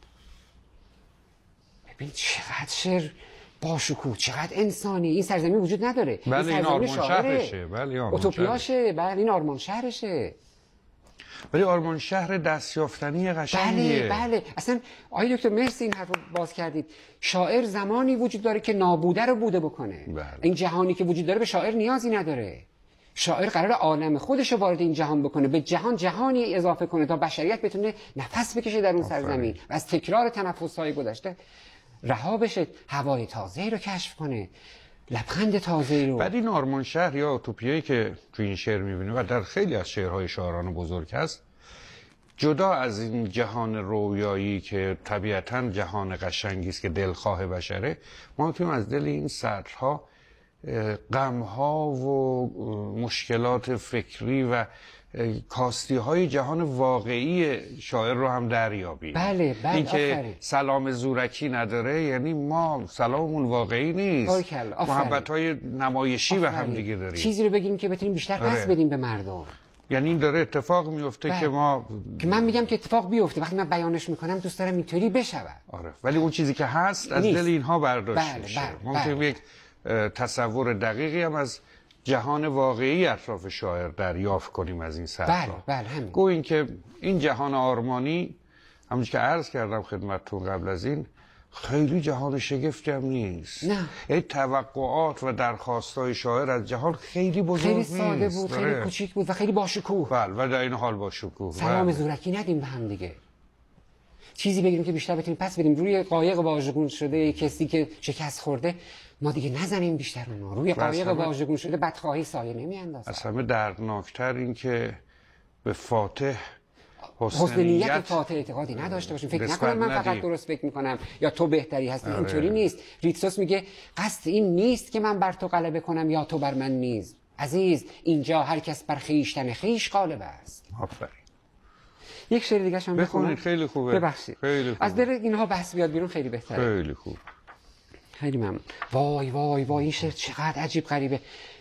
ببین چقدر شعر باشکوه، چقدر انسانی. این سرزمین وجود نداره. بله این آرمان شهرشه. بله اوتوپیاشه. بله این آرمان شهرشه. ولی آرمان شهر دستیافتنی قشنگیه. بله بله. اصلا آقای دکتر مرسی این حرف رو باز کردید. شاعر زمانی وجود داره که نابوده رو بوده بکنه. بله. این جهانی که وجود داره به شاعر نیازی نداره. شاعر قرار عالم خودش رو وارد این جهان بکنه، به جهان جهانی اضافه کنه تا بشریت بتونه نفس بکشه در اون سرزمین و از تکرار تنفس‌های گذشته رها بشه، هوای تازه‌ای رو کشف کنه، لبخند تازه‌ای رو. بعد این آرمان شهر یا اوتوپیایی که تو این شعر می‌بینیم و در خیلی از شعرهای شاعران بزرگ هست، جدا از این جهان رویایی که طبیعتاً جهان قشنگی است که دلخواه بشره، ما می‌تونیم از دل این سطرها غم‌ها و مشکلات فکری و کاستی های جهان واقعی شاعر رو هم دریابیم. بله بله. این که سلام زورکی نداره یعنی ما سلاممون واقعی نیست، محبت های نمایشی و هم دیگه داریم. چیزی رو بگیم که بتونیم بیشتر پس بدیم به مردم. یعنی این داره اتفاق میفته بله. که ما که من میگم که اتفاق بیفته، وقتی من بیانش میکنم دوست دارم اینطوری بشود. آره ولی اون چیزی که هست از دل اینها برداشت بله. میشه. بله. ما بله. یک تصور دقیقی هم از جهان واقعی اطراف شاعر دریافت کنیم از این سطرها. بله بله همین. گو این که این جهان آرمانی همونجور که عرض کردم خدمتتون قبل از این خیلی جهان شگفتی هم نیست. نه. یعنی توقعات و درخواستای شاعر از جهان خیلی بزرگ خیلی نیست. ساده بود، داره. خیلی کوچیک بود و خیلی باشکوه. بله و در این حال باشکوه. سلام بله. زورکی ندیم به هم دیگه. چیزی بگیریم که بیشتر بتونیم پس بدیم. روی قایق واژگون شده کسی که شکست خورده ما دیگه نزنیم بیشتر اونو. روی قایق واژگون شده بدخواهی سایه نمیاندازه. از همه دردناکتر این که به فاتح حسن, حسن نیت فاتح اعتقادی نداشته باشیم. فکر نکنم من فقط ندیم. درست فکر میکنم یا تو بهتری هستی. آره. اینطوری نیست. ریتسوس میگه قصد این نیست که من بر تو غلبه کنم یا تو بر من نیز. عزیز اینجا هر کس بر خویشتن خویش غالب است. آفرین. یک شعر دیگه شما بخونید. خیلی خوبه. ببخشید. خیلی خوبه. از دل اینها بحث بیاد بیرون خیلی بهتره. خیلی خوب. خیلی ممنون. وای وای وای این شعر چقدر عجیب غریبه.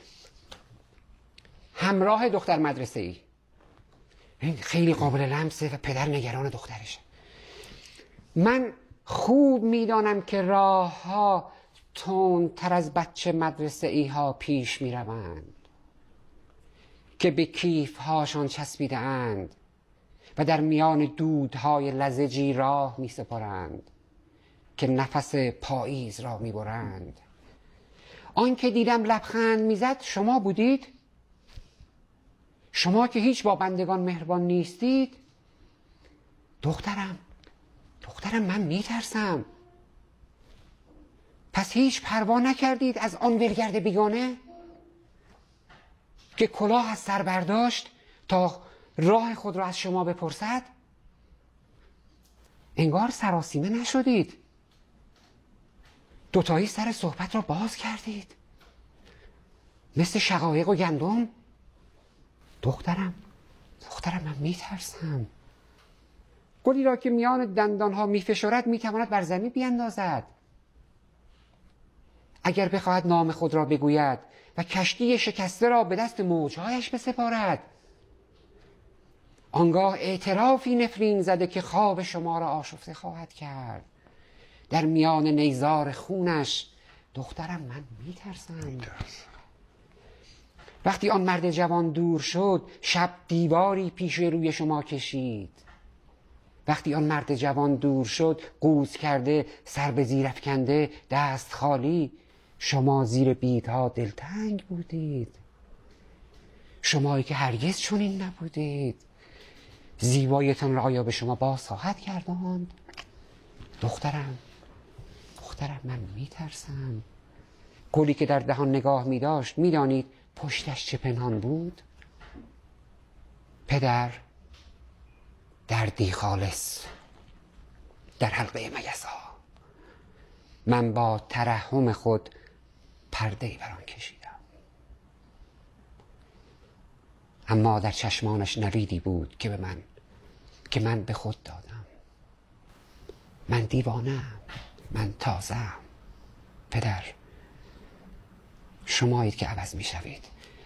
همراه دختر مدرسه ای. این خیلی قابل لمسه و پدر نگران دخترشه. من خوب میدانم که راه ها تندتر از بچه مدرسه ای ها پیش می روند که به کیف هاشان چسبیده اند و در میان دودهای لزجی راه می سپارند که نفس پاییز را می برند. آن که دیدم لبخند می زد شما بودید؟ شما که هیچ با بندگان مهربان نیستید؟ دخترم دخترم من می ترسم. پس هیچ پروا نکردید از آن ولگرد بیگانه که کلاه از سر برداشت تا راه خود را از شما بپرسد؟ انگار سراسیمه نشدید. دوتایی سر صحبت را باز کردید مثل شقایق و گندم. دخترم دخترم من میترسم. گلی را که میان دندانها میفشارد میتواند بر زمین بیندازد. اگر بخواهد نام خود را بگوید و کشتی شکسته را به دست موجهایش بسپارد، آنگاه اعترافی نفرین زده که خواب شما را آشفته خواهد کرد. در میان نیزار خونش دخترم من میترسم. وقتی آن مرد جوان دور شد شب دیواری پیش روی شما کشید. وقتی آن مرد جوان دور شد، قوز کرده، سر به زیر افکنده، دست خالی، شما زیر بیدها دلتنگ بودید. شمایی که هرگز چنین نبودید. زیبایتان را آیا به شما باز خواهد گرداند؟ دخترم، دخترم، من میترسم. گلی که در دهان نگاه میداشت، میدانید پشتش چه پنهان بود؟ پدر، دردی خالص در حلقه مگسا. من با ترحم خود پرده‌ای بر آن کشیدم، اما در چشمانش نویدی بود که به من که من به خود دادم. من دیوانه‌ام، من تازه‌ام. پدر، شمایید که عوض میشوید.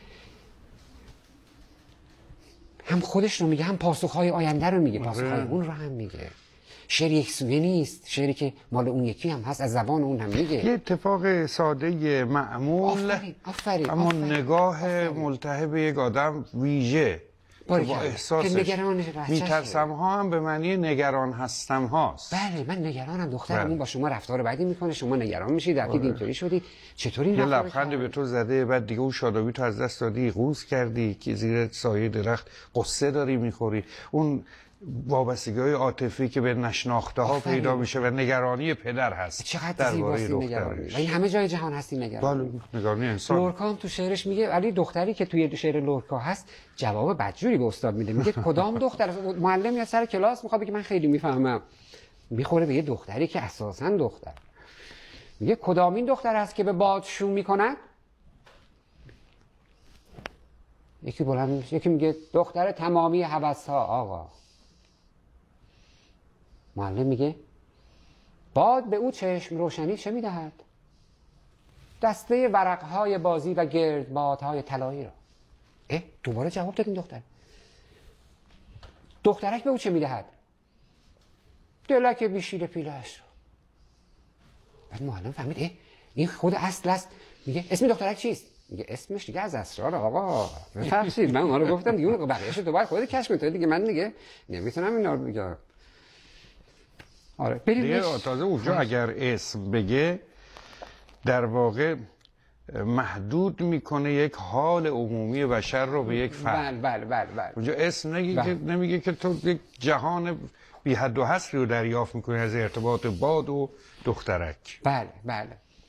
هم خودش رو میگه، هم پاسخهای آینده رو میگه، پاسخهای اون رو هم میگه. شعر یک سویه نیست، شعری که مال اون یکی هم هست، از زبان اون هم میگه. یه اتفاق ساده معمول، آفرین، آفرین، اما آفرین، نگاه آفرین. ملتهب یک آدم ویژه که با احساسش که نگران میترسم ها هم به معنی نگران هستم هاست. بله، من نگرانم دخترم. بله. اون با شما رفتار بدی میکنه، شما نگران میشید، رفتید اینطوری شدی، چطوری این یه رفتار لبخند کردی؟ به تو زده، بعد دیگه اون شادابی تو از دست دادی، قوز کردی که زیر سایه درخت قصه داری میخوری. اون وابستگی‌های عاطفی که به نشناخته ها آفرین. پیدا میشه و نگرانی پدر هست. چقدر زیباست این نگرانی. و این همه جای جهان هست این نگرانی. بله، نگرانی انسان. لورکا هم تو شعرش میگه، ولی دختری که توی شعر لورکا هست جواب بدجوری به استاد میده. میگه کدام دختر؟ معلم یا سر کلاس میخواد بگه من خیلی میفهمم، میخوره به یه دختری که اساساً دختر. میگه کدامین دختر است که به باد شوم میکند؟ یکی بلند، یکی میگه دختر تمامی هوس‌ها آقا. معلم میگه باد به او چشم روشنی چه میدهد؟ دسته ورقهای بازی و گردبادهای طلایی را. اه دوباره جواب داد این دختر. دخترک به او چه میدهد؟ دلک بیشیر پیله‌اش را. بعد معلم فهمید اه این خود اصل است. میگه اسم دخترک چیست؟ میگه اسمش دیگه از اسرار آقا. ببخشید من اونا رو گفتم دیگه، اون بقیه‌اشو دوباره خودت کشف کن. تو دیگه من دیگه نمیتونم اینا رو بگم. آره دیگه تازه اونجا اگر اسم بگه در واقع محدود میکنه یک حال عمومی بشر رو به یک فرد. بله بله بله بله. اونجا اسم نمیگه که نمیگه که تو یک جهان بی حد و حصری رو دریافت میکنی از ارتباط باد و دخترک. بله بله.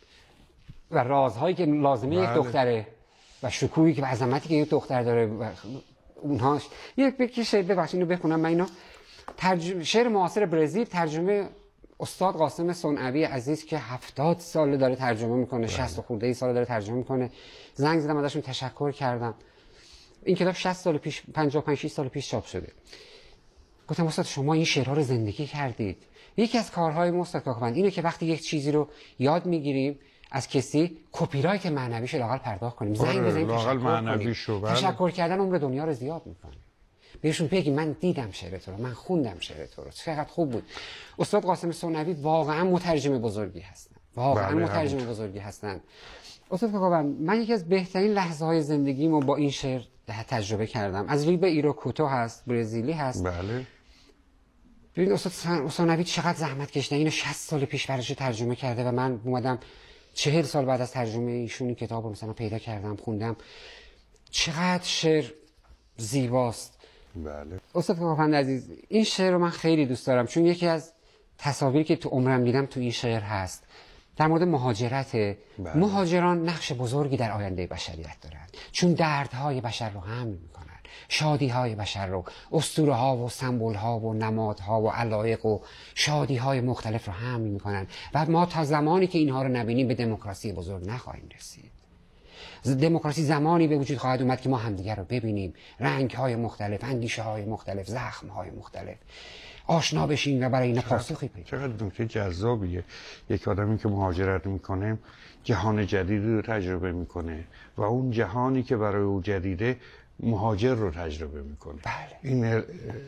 و رازهایی که لازمه بله. یک دختره و شکوهی که و عظمتی که یک دختر داره و اونهاش. یک بکی شعر ببخشید اینو بخونم من اینو. ترجمه شعر معاصر برزیل، ترجمه استاد قاسم صنعوی عزیز که هفتاد سال داره ترجمه میکنه، شصت خورده ای سال داره ترجمه میکنه. زنگ زدم ازشون تشکر کردم. این کتاب شصت سال پیش، پنجاه و پنج شصت سال پیش چاپ شده. گفتم استاد شما این شعرها رو زندگی کردید. یکی از کارهای ما استاد کاکوند اینه که وقتی یک چیزی رو یاد میگیریم از کسی، کپی رایت معنویش لااقل پرداخت کنیم، زنگ بزنیم تشکر کنیم. تشکر کردن عمر دنیا رو زیاد میکنه. بهشون بگی من دیدم شعر تو رو، من خوندم شعر تو رو، چقدر خوب بود. استاد قاسم صنعوی واقعا مترجم بزرگی هستن، واقعا بله مترجم هم. بزرگی هستن. استاد کاکوند، من یکی از بهترین لحظه های زندگیمو با این شعر تجربه کردم. از ریب ایروکوتو هست، برزیلی هست. بله. ببین استاد صنعوی چقدر زحمت کشیدن، اینو شصت سال پیش براش ترجمه کرده و من اومدم چهل سال بعد از ترجمه ایشون این کتابو مثلا پیدا کردم، خوندم. چقدر شعر زیباست. بله. استاد کاکوند عزیز، این شعر رو من خیلی دوست دارم چون یکی از تصاویری که تو عمرم دیدم تو این شعر هست. در مورد مهاجرت. بله. مهاجران نقش بزرگی در آینده بشریت دارند چون دردهای بشر رو حمل میکنن، شادیهای بشر رو، اسطوره‌ها و سمبول‌ها و نمادها و علایق و شادیهای مختلف رو حمل میکنن و ما تا زمانی که اینها رو نبینیم به دموکراسی بزرگ نخواهیم رسید. دموکراسی زمانی به وجود خواهد اومد که ما همدیگر رو ببینیم، رنگ‌های مختلف، اندیشه‌های مختلف، زخم‌های مختلف، آشنا بشیم و برای اینا پاسخی پیدا. چقدر نکته جذابیه. یک آدمی که مهاجرت میکنه جهان جدیدی رو تجربه میکنه و اون جهانی که برای او جدیده مهاجر رو تجربه میکنه. بله. این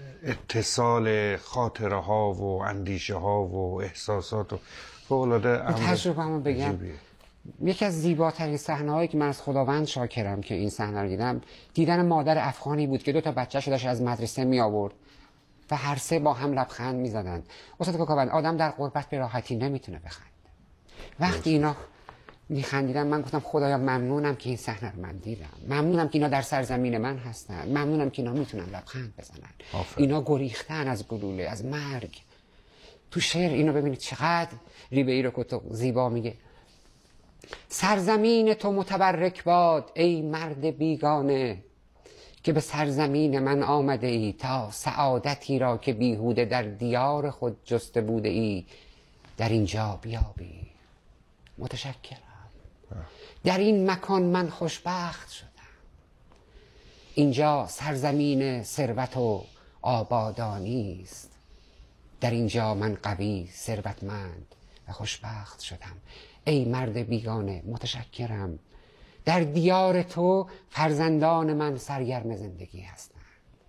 اتصال خاطره ها و اندیشه ها و احساسات و فوق‌العاده تجربه‌مو بگم. یکی از زیباترین صحنه‌هایی که من از خداوند شاکرم که این صحنه رو دیدم، دیدن مادر افغانی بود که دو تا بچه‌شو داشت از مدرسه می آورد و هر سه با هم لبخند میزدند. استاد کوکاوند، آدم در غربت به راحتی نمیتونه بخنده. وقتی اینا میخندیدن من گفتم خدایا ممنونم که این صحنه رو من دیدم، ممنونم که اینا در سرزمین من هستن، ممنونم که اینا میتونن لبخند بزنن. آفر. اینا گریختن از گلوله، از مرگ. تو شعر اینو ببینید چقدر ریبیرو کتو زیبا میگه: سرزمین تو متبرک باد ای مرد بیگانه، که به سرزمین من آمده ای تا سعادتی را که بیهوده در دیار خود جسته بوده ای در اینجا بیابی. متشکرم. در این مکان من خوشبخت شدم. اینجا سرزمین ثروت و آبادانی است. در اینجا من قوی، ثروتمند و خوشبخت شدم. ای مرد بیگانه متشکرم. در دیار تو فرزندان من سرگرم زندگی هستند.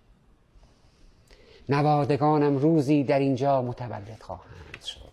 نوادگانم روزی در اینجا متولد خواهند شد.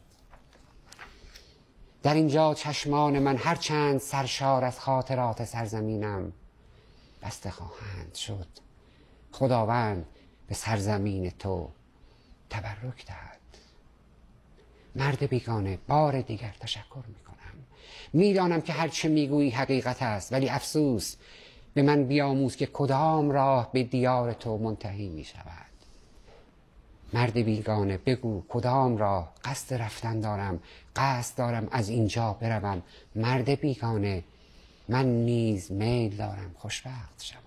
در اینجا چشمان من هر چند سرشار از خاطرات سرزمینم بسته خواهند شد. خداوند به سرزمین تو تبرک دهد. مرد بیگانه، بار دیگر تشکر میکنم. میدانم که هر چه میگویی حقیقت است، ولی افسوس به من بیاموز که کدام راه به دیار تو منتهی میشود. مرد بیگانه، بگو کدام راه. قصد رفتن دارم، قصد دارم از اینجا بروم. مرد بیگانه، من نیز میل دارم خوشبخت شوم.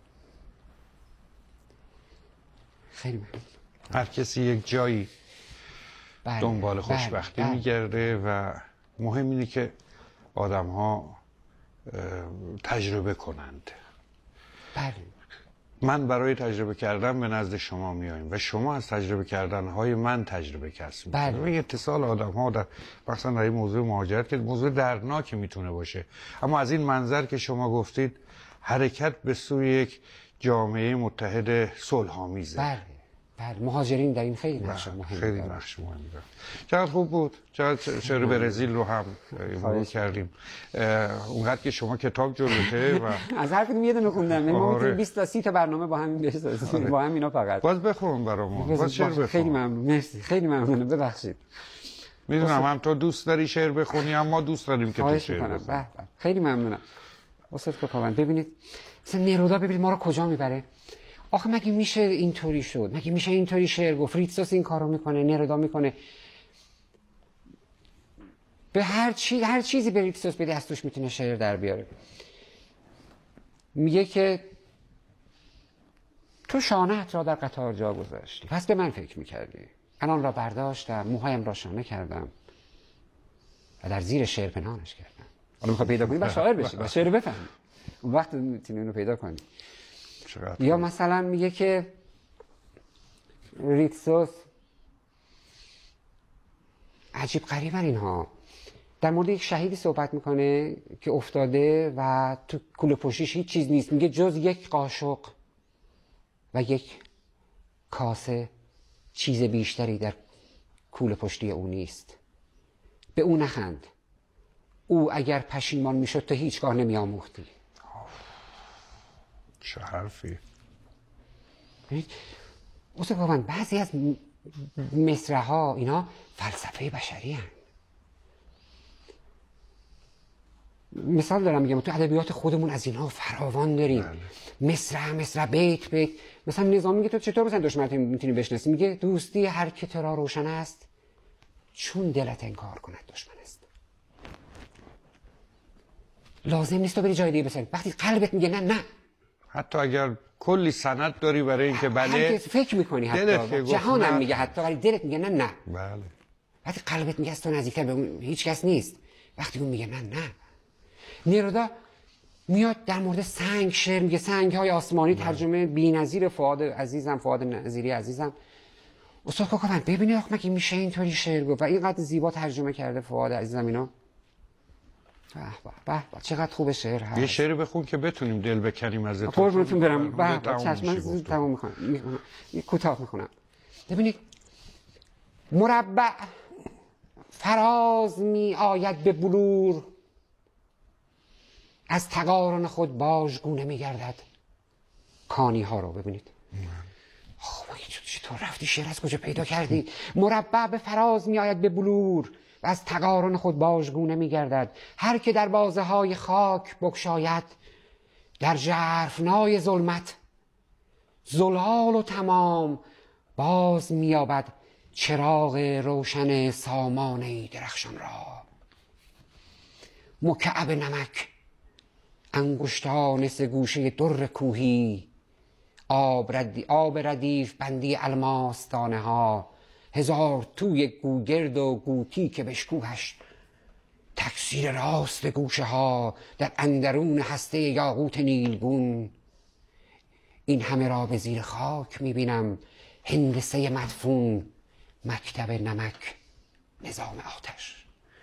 خیلی ممنون. هر کسی یک جایی بله، دنبال خوشبختی بله، میگرده و مهم اینه که آدم ها تجربه کنند. بله. من برای تجربه کردن به نزد شما میاییم و شما از تجربه کردن های من تجربه کسب میکنید. بله. اتصال آدم ها در مثلا در این موضوع مهاجرت که موضوع دردناکی میتونه باشه، اما از این منظر که شما گفتید حرکت به سوی یک جامعه متحد صلح‌آمیزه. بله بله، مهاجرین در این خیلی نقش مهمی خیلی دارن. نقش مهمی دارن. چقدر خوب بود، چقدر شعر برزیل رو هم مرور کردیم. اونقدر که شما کتاب جلوته و از هر کدوم یه دونه خوندم. ما آره. میتونیم بیست تا سی تا برنامه با همین بسازیم. آره. با هم اینا فقط. باز بخون برامون. باز شعر بخون. خیلی ممنون. مرسی. خیلی ممنونم. ببخشید. میدونم هم تو دوست داری شعر بخونی، اما دوست داریم که تو شعر بخونی. خیلی ممنونم. استاد کوکاوند، ببینید مثلا نرودا، ببینید ما رو کجا میبره. آخه مگه میشه اینطوری شد؟ مگه میشه اینطوری شعر گفت؟ ریتسوس این کارو میکنه، نرودا میکنه. به هر چی هر چیزی به ریتسوس بده از توش میتونه شعر در بیاره. میگه که تو شانه‌ات را در قطار جا گذاشتی، پس به من فکر میکردی. من آن را برداشتم، موهایم را شانه کردم و در زیر شعر پنهانش کردم. حالا میخوای پیدا کنی با شاعر بشی، با شعر بفهمی. اون وقت میتونی اینو پیدا کنی. یا مثلا میگه که ریتسوس عجیب غریبن اینها، در مورد یک شهیدی صحبت میکنه که افتاده و تو کوله پشتیش هیچ چیز نیست. میگه جز یک قاشق و یک کاسه چیز بیشتری در کوله پشتی او نیست. به او نخند. او اگر پشیمان میشد تو هیچگاه نمیآموختی. چه حرفی. استاد کوکاوند، بعضی از مصرع ها اینا فلسفه بشری هست. مثال دارم میگم، تو ادبیات خودمون از اینها فراوان داریم. مصرع مصرع بیت بیت. مثلا نظامی میگه تو چطور مثلا دشمنت میتونی بشناسی؟ میگه دوستی هر که تو را روشن است چون دلت انکار کند دشمن است. لازم نیست تو بری جای دیگه بسازی. وقتی قلبت میگه نه نه، حتی اگر کلی سند داری برای اینکه بله فکر میکنی، حتی جهانم میگه حتی، ولی دلت میگه نه نه. بله. وقتی قلبت میگه از تو نزدیکتر به اون هیچ کس نیست، وقتی اون میگه نه نه. نرودا میاد در مورد سنگ شعر میگه، سنگ های آسمانی. بله. ترجمه بی‌نظیر فؤاد عزیزم، فؤاد نظیری عزیزم. استاد کوکاوند ببینید آخه مگه میشه اینطوری شعر گفت و اینقدر زیبا ترجمه کرده فؤاد عزیزم اینا. به به به چقدر خوب شعر هست. یه شعری بخون که بتونیم دل بکنیم ازت. قربونتون برم. به به چشم زود تموم میکنم. یه کوتاه میخونم. ببینید مربع فراز می آید به بلور، از تقارن خود باژگونه میگردد کانی ها رو. ببینید خب چطور چطور رفتی شعر از کجا پیدا کردی؟ مربع به فراز می آید به بلور و از تقارن خود باژگونه می گردد. هر که در بازه های خاک بگشاید در ژرفنای ظلمت زلال و تمام باز می یابد چراغ روشن سامانه درخشان را. مکعب نمک، انگشتان سه گوشه در کوهی، آب, ردی، آب ردیف بندی الماستانه ها، هزار توی گوگرد و گوتی که بشکوهش، تکثیر راست گوشه ها در اندرون هسته یاقوت نیلگون. این همه را به زیر خاک میبینم، هندسه مدفون، مکتب نمک، نظام آتش.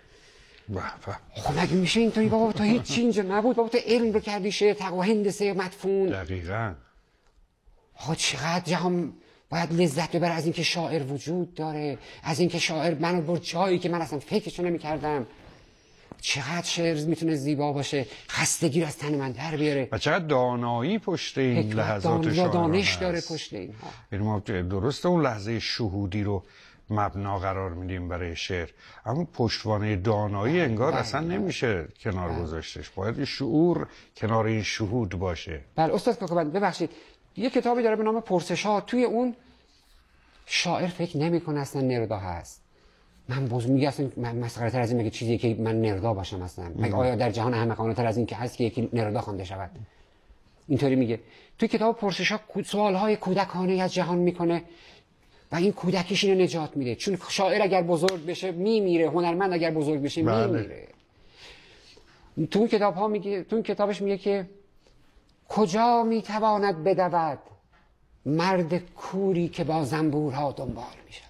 خب مگه میشه اینطوری بابا؟ تو هیچ چی اینجا نبود بابا، تو علم رو کردی شعر تقوا هندسه مدفون. دقیقاً. آقا چقدر جهان باید لذت ببره از اینکه شاعر وجود داره، از اینکه شاعر منو برد جایی که من اصلا فکرشو نمی‌کردم. چقدر شعر میتونه زیبا باشه، خستگی رو از تن من در بیاره، و چقدر دانایی پشت این لحظات دان... شاعرانه دانش هست. داره پشت اینها. یعنی ما درسته اون لحظه شهودی رو مبنا قرار میدیم برای شعر، اما پشتوانه دانایی انگار اصلا نمیشه کنار گذاشتش. باید یه شعور کنار این شهود باشه. بله استاد کاکوبند ببخشید، یه کتابی داره به نام پرسش‌ها، توی اون شاعر فکر نمی‌کنه اصلا نردا هست. من باز میگه اصلا مسخره تر از این مگه چیزیه که من نردا باشم اصلا؟ مگه آیا در جهان احمقانه تر از این که هست که یکی نردا خوانده شود؟ اینطوری میگه. توی کتاب پرسش‌ها سوال‌های کودکانه از جهان میکنه و این کودکیش اینو نجات میده، چون شاعر اگر بزرگ بشه میمیره، هنرمند اگر بزرگ بشه میمیره. تو اون کتاب‌ها میگه، تو اون کتابش میگه که کجا میتواند بدود مرد کوری که با زنبورها دنبال میشود؟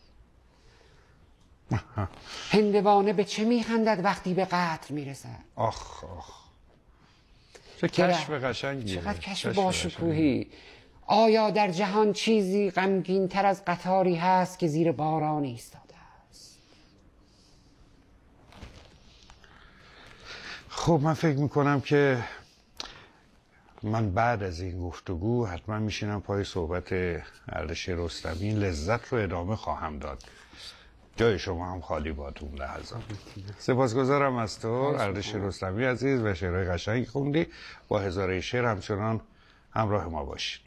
هندوانه به چه میخندد وقتی به قتل میرسد؟ آخ آخ چه کشف قشنگیه. چقدر کشف باشکوهی. آیا در جهان چیزی غمگین تر از قطاری هست که زیر باران ایستاده است؟ خب من فکر میکنم که من بعد از این گفتگو حتما میشینم پای صحبت اردشیر رستمی، لذت رو ادامه خواهم داد. جای شما هم خالی باد اون لحظات. سپاسگزارم از تو اردشیر رستمی عزیز و شعرهای قشنگی خوندی. با هزاره شعر همچنان همراه ما باشید.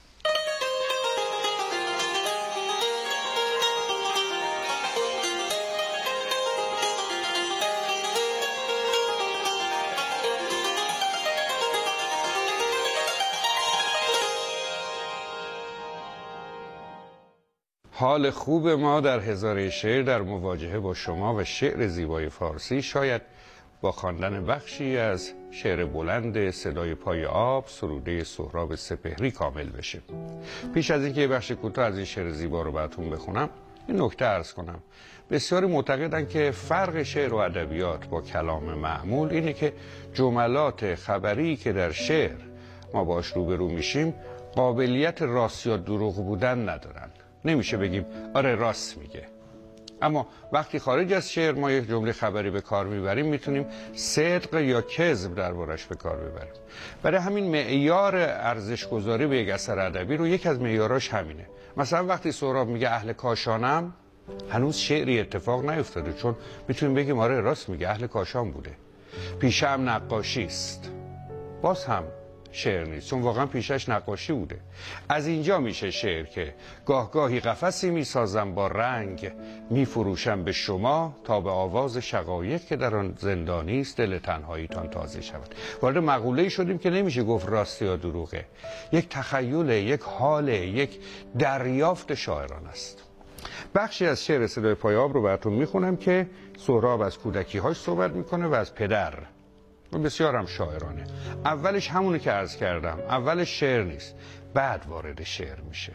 حال خوب ما در هزاره شعر در مواجهه با شما و شعر زیبای فارسی شاید با خواندن بخشی از شعر بلند صدای پای آب سروده سهراب سپهری کامل بشه. پیش از اینکه یه بخش کوتاه از این شعر زیبا رو براتون بخونم، این نکته عرض کنم. بسیاری معتقدن که فرق شعر و ادبیات با کلام معمول اینه که جملات خبری که در شعر ما باش روبرو میشیم قابلیت راست یا دروغ بودن ندارن. نمیشه بگیم آره راست میگه. اما وقتی خارج از شعر ما یک جمله خبری به کار میبریم میتونیم صدق یا کذب دربارش به کار ببریم. برای همین معیار ارزش گذاری به یک اثر ادبی رو یک از معیاراش همینه. مثلا وقتی سهراب میگه اهل کاشانم، هنوز شعری اتفاق نیفتاده، چون میتونیم بگیم آره راست میگه اهل کاشان بوده. پیشه هم نقاشی است، باز هم شعر نیست، چون واقعا پیشش نقاشی بوده. از اینجا میشه شعر که گاه گاهی قفسی میسازم با رنگ، میفروشم به شما تا به آواز شقایق که در آن زندانی است دل تنهاییتان تازه شود. وارد مقوله‌ای شدیم که نمیشه گفت راست یا دروغه، یک تخیل، یک حال، یک دریافت شاعران است. بخشی از شعر صدای پای آب رو براتون میخونم که سهراب از کودکی‌هاش صحبت میکنه و از پدر. بسیار هم شاعرانه. اولش همونه که عرض کردم، اولش شعر نیست، بعد وارد شعر میشه.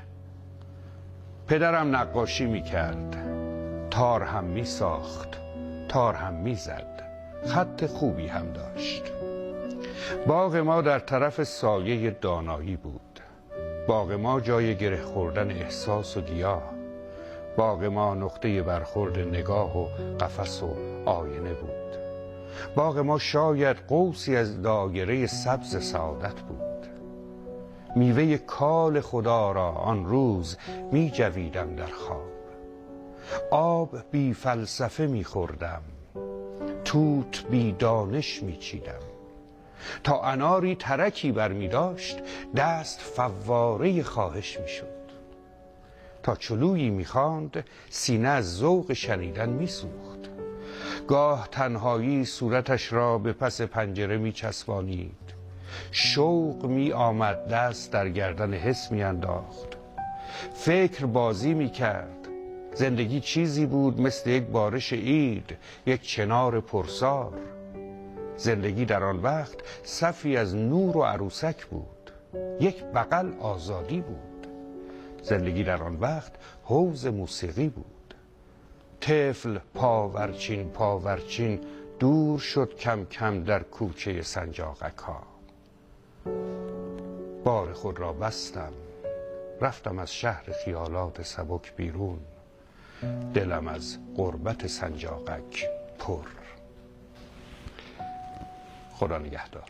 پدرم نقاشی میکرد، تار هم میساخت، تار هم میزد، خط خوبی هم داشت. باغ ما در طرف سایه دانایی بود، باغ ما جای گره خوردن احساس و گیاه، باغ ما نقطه برخورد نگاه و قفس و آینه بود. باغ ما شاید قوسی از دایره سبز سعادت بود. میوه کال خدا را آن روز می جویدم در خواب. آب بی فلسفه می خوردم، توت بی دانش می چیدم. تا اناری ترکی بر می داشت، دست فواره خواهش می شد. تا چلویی می خواند، سینه از ذوق شنیدن می سوخت. گاه تنهایی صورتش را به پس پنجره می چسبانید. شوق می آمد دست در گردن حس می انداخت. فکر بازی می کرد. زندگی چیزی بود مثل یک بارش عید، یک چنار پرسار. زندگی در آن وقت صفی از نور و عروسک بود. یک بغل آزادی بود. زندگی در آن وقت حوض موسیقی بود. طفل پاورچین پاورچین دور شد کم کم در کوچه سنجاقک ها. بار خود را بستم، رفتم از شهر خیالات سبک بیرون. دلم از غربت سنجاقک پر. خدا نگهدار.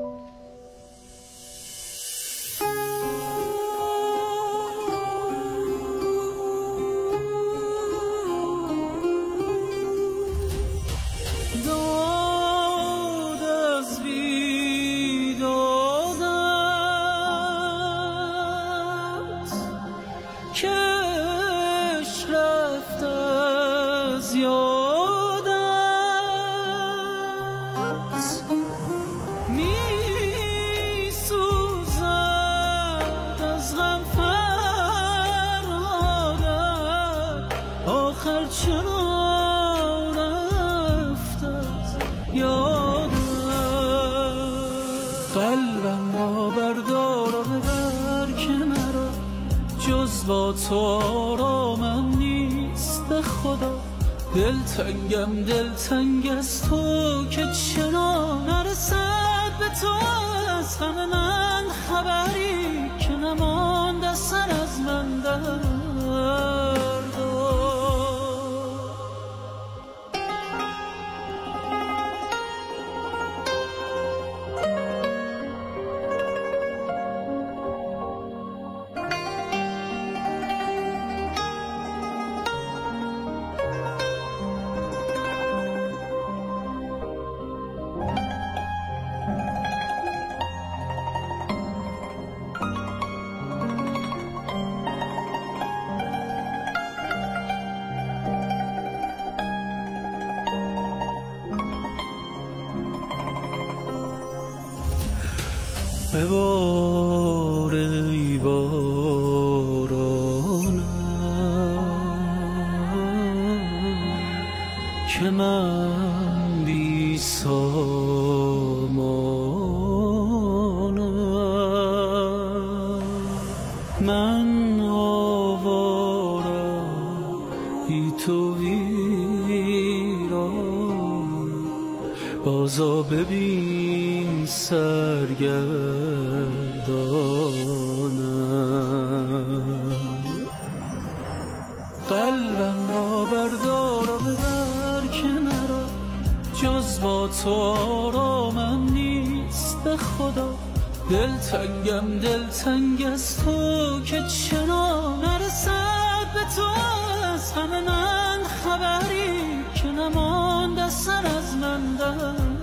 قلبم را بردار و ببر که مرا جز با تو آرامم نیست به خدا. دلتنگم دلتنگ از تو که چرا نرسد به تو از غم من خبری که نمانده سر از من درد. ببار ای بارانم که من بی سامانم. من آوارم بی تو ویران. بازا ببین سرگردانم. قلبم را بردار و ببر که مرا جز با تو آرامم نیست به خدا. دلتنگم دلتنگ از تو که چرا نرسد به تو از غم من خبری که نمانده سر از من درد.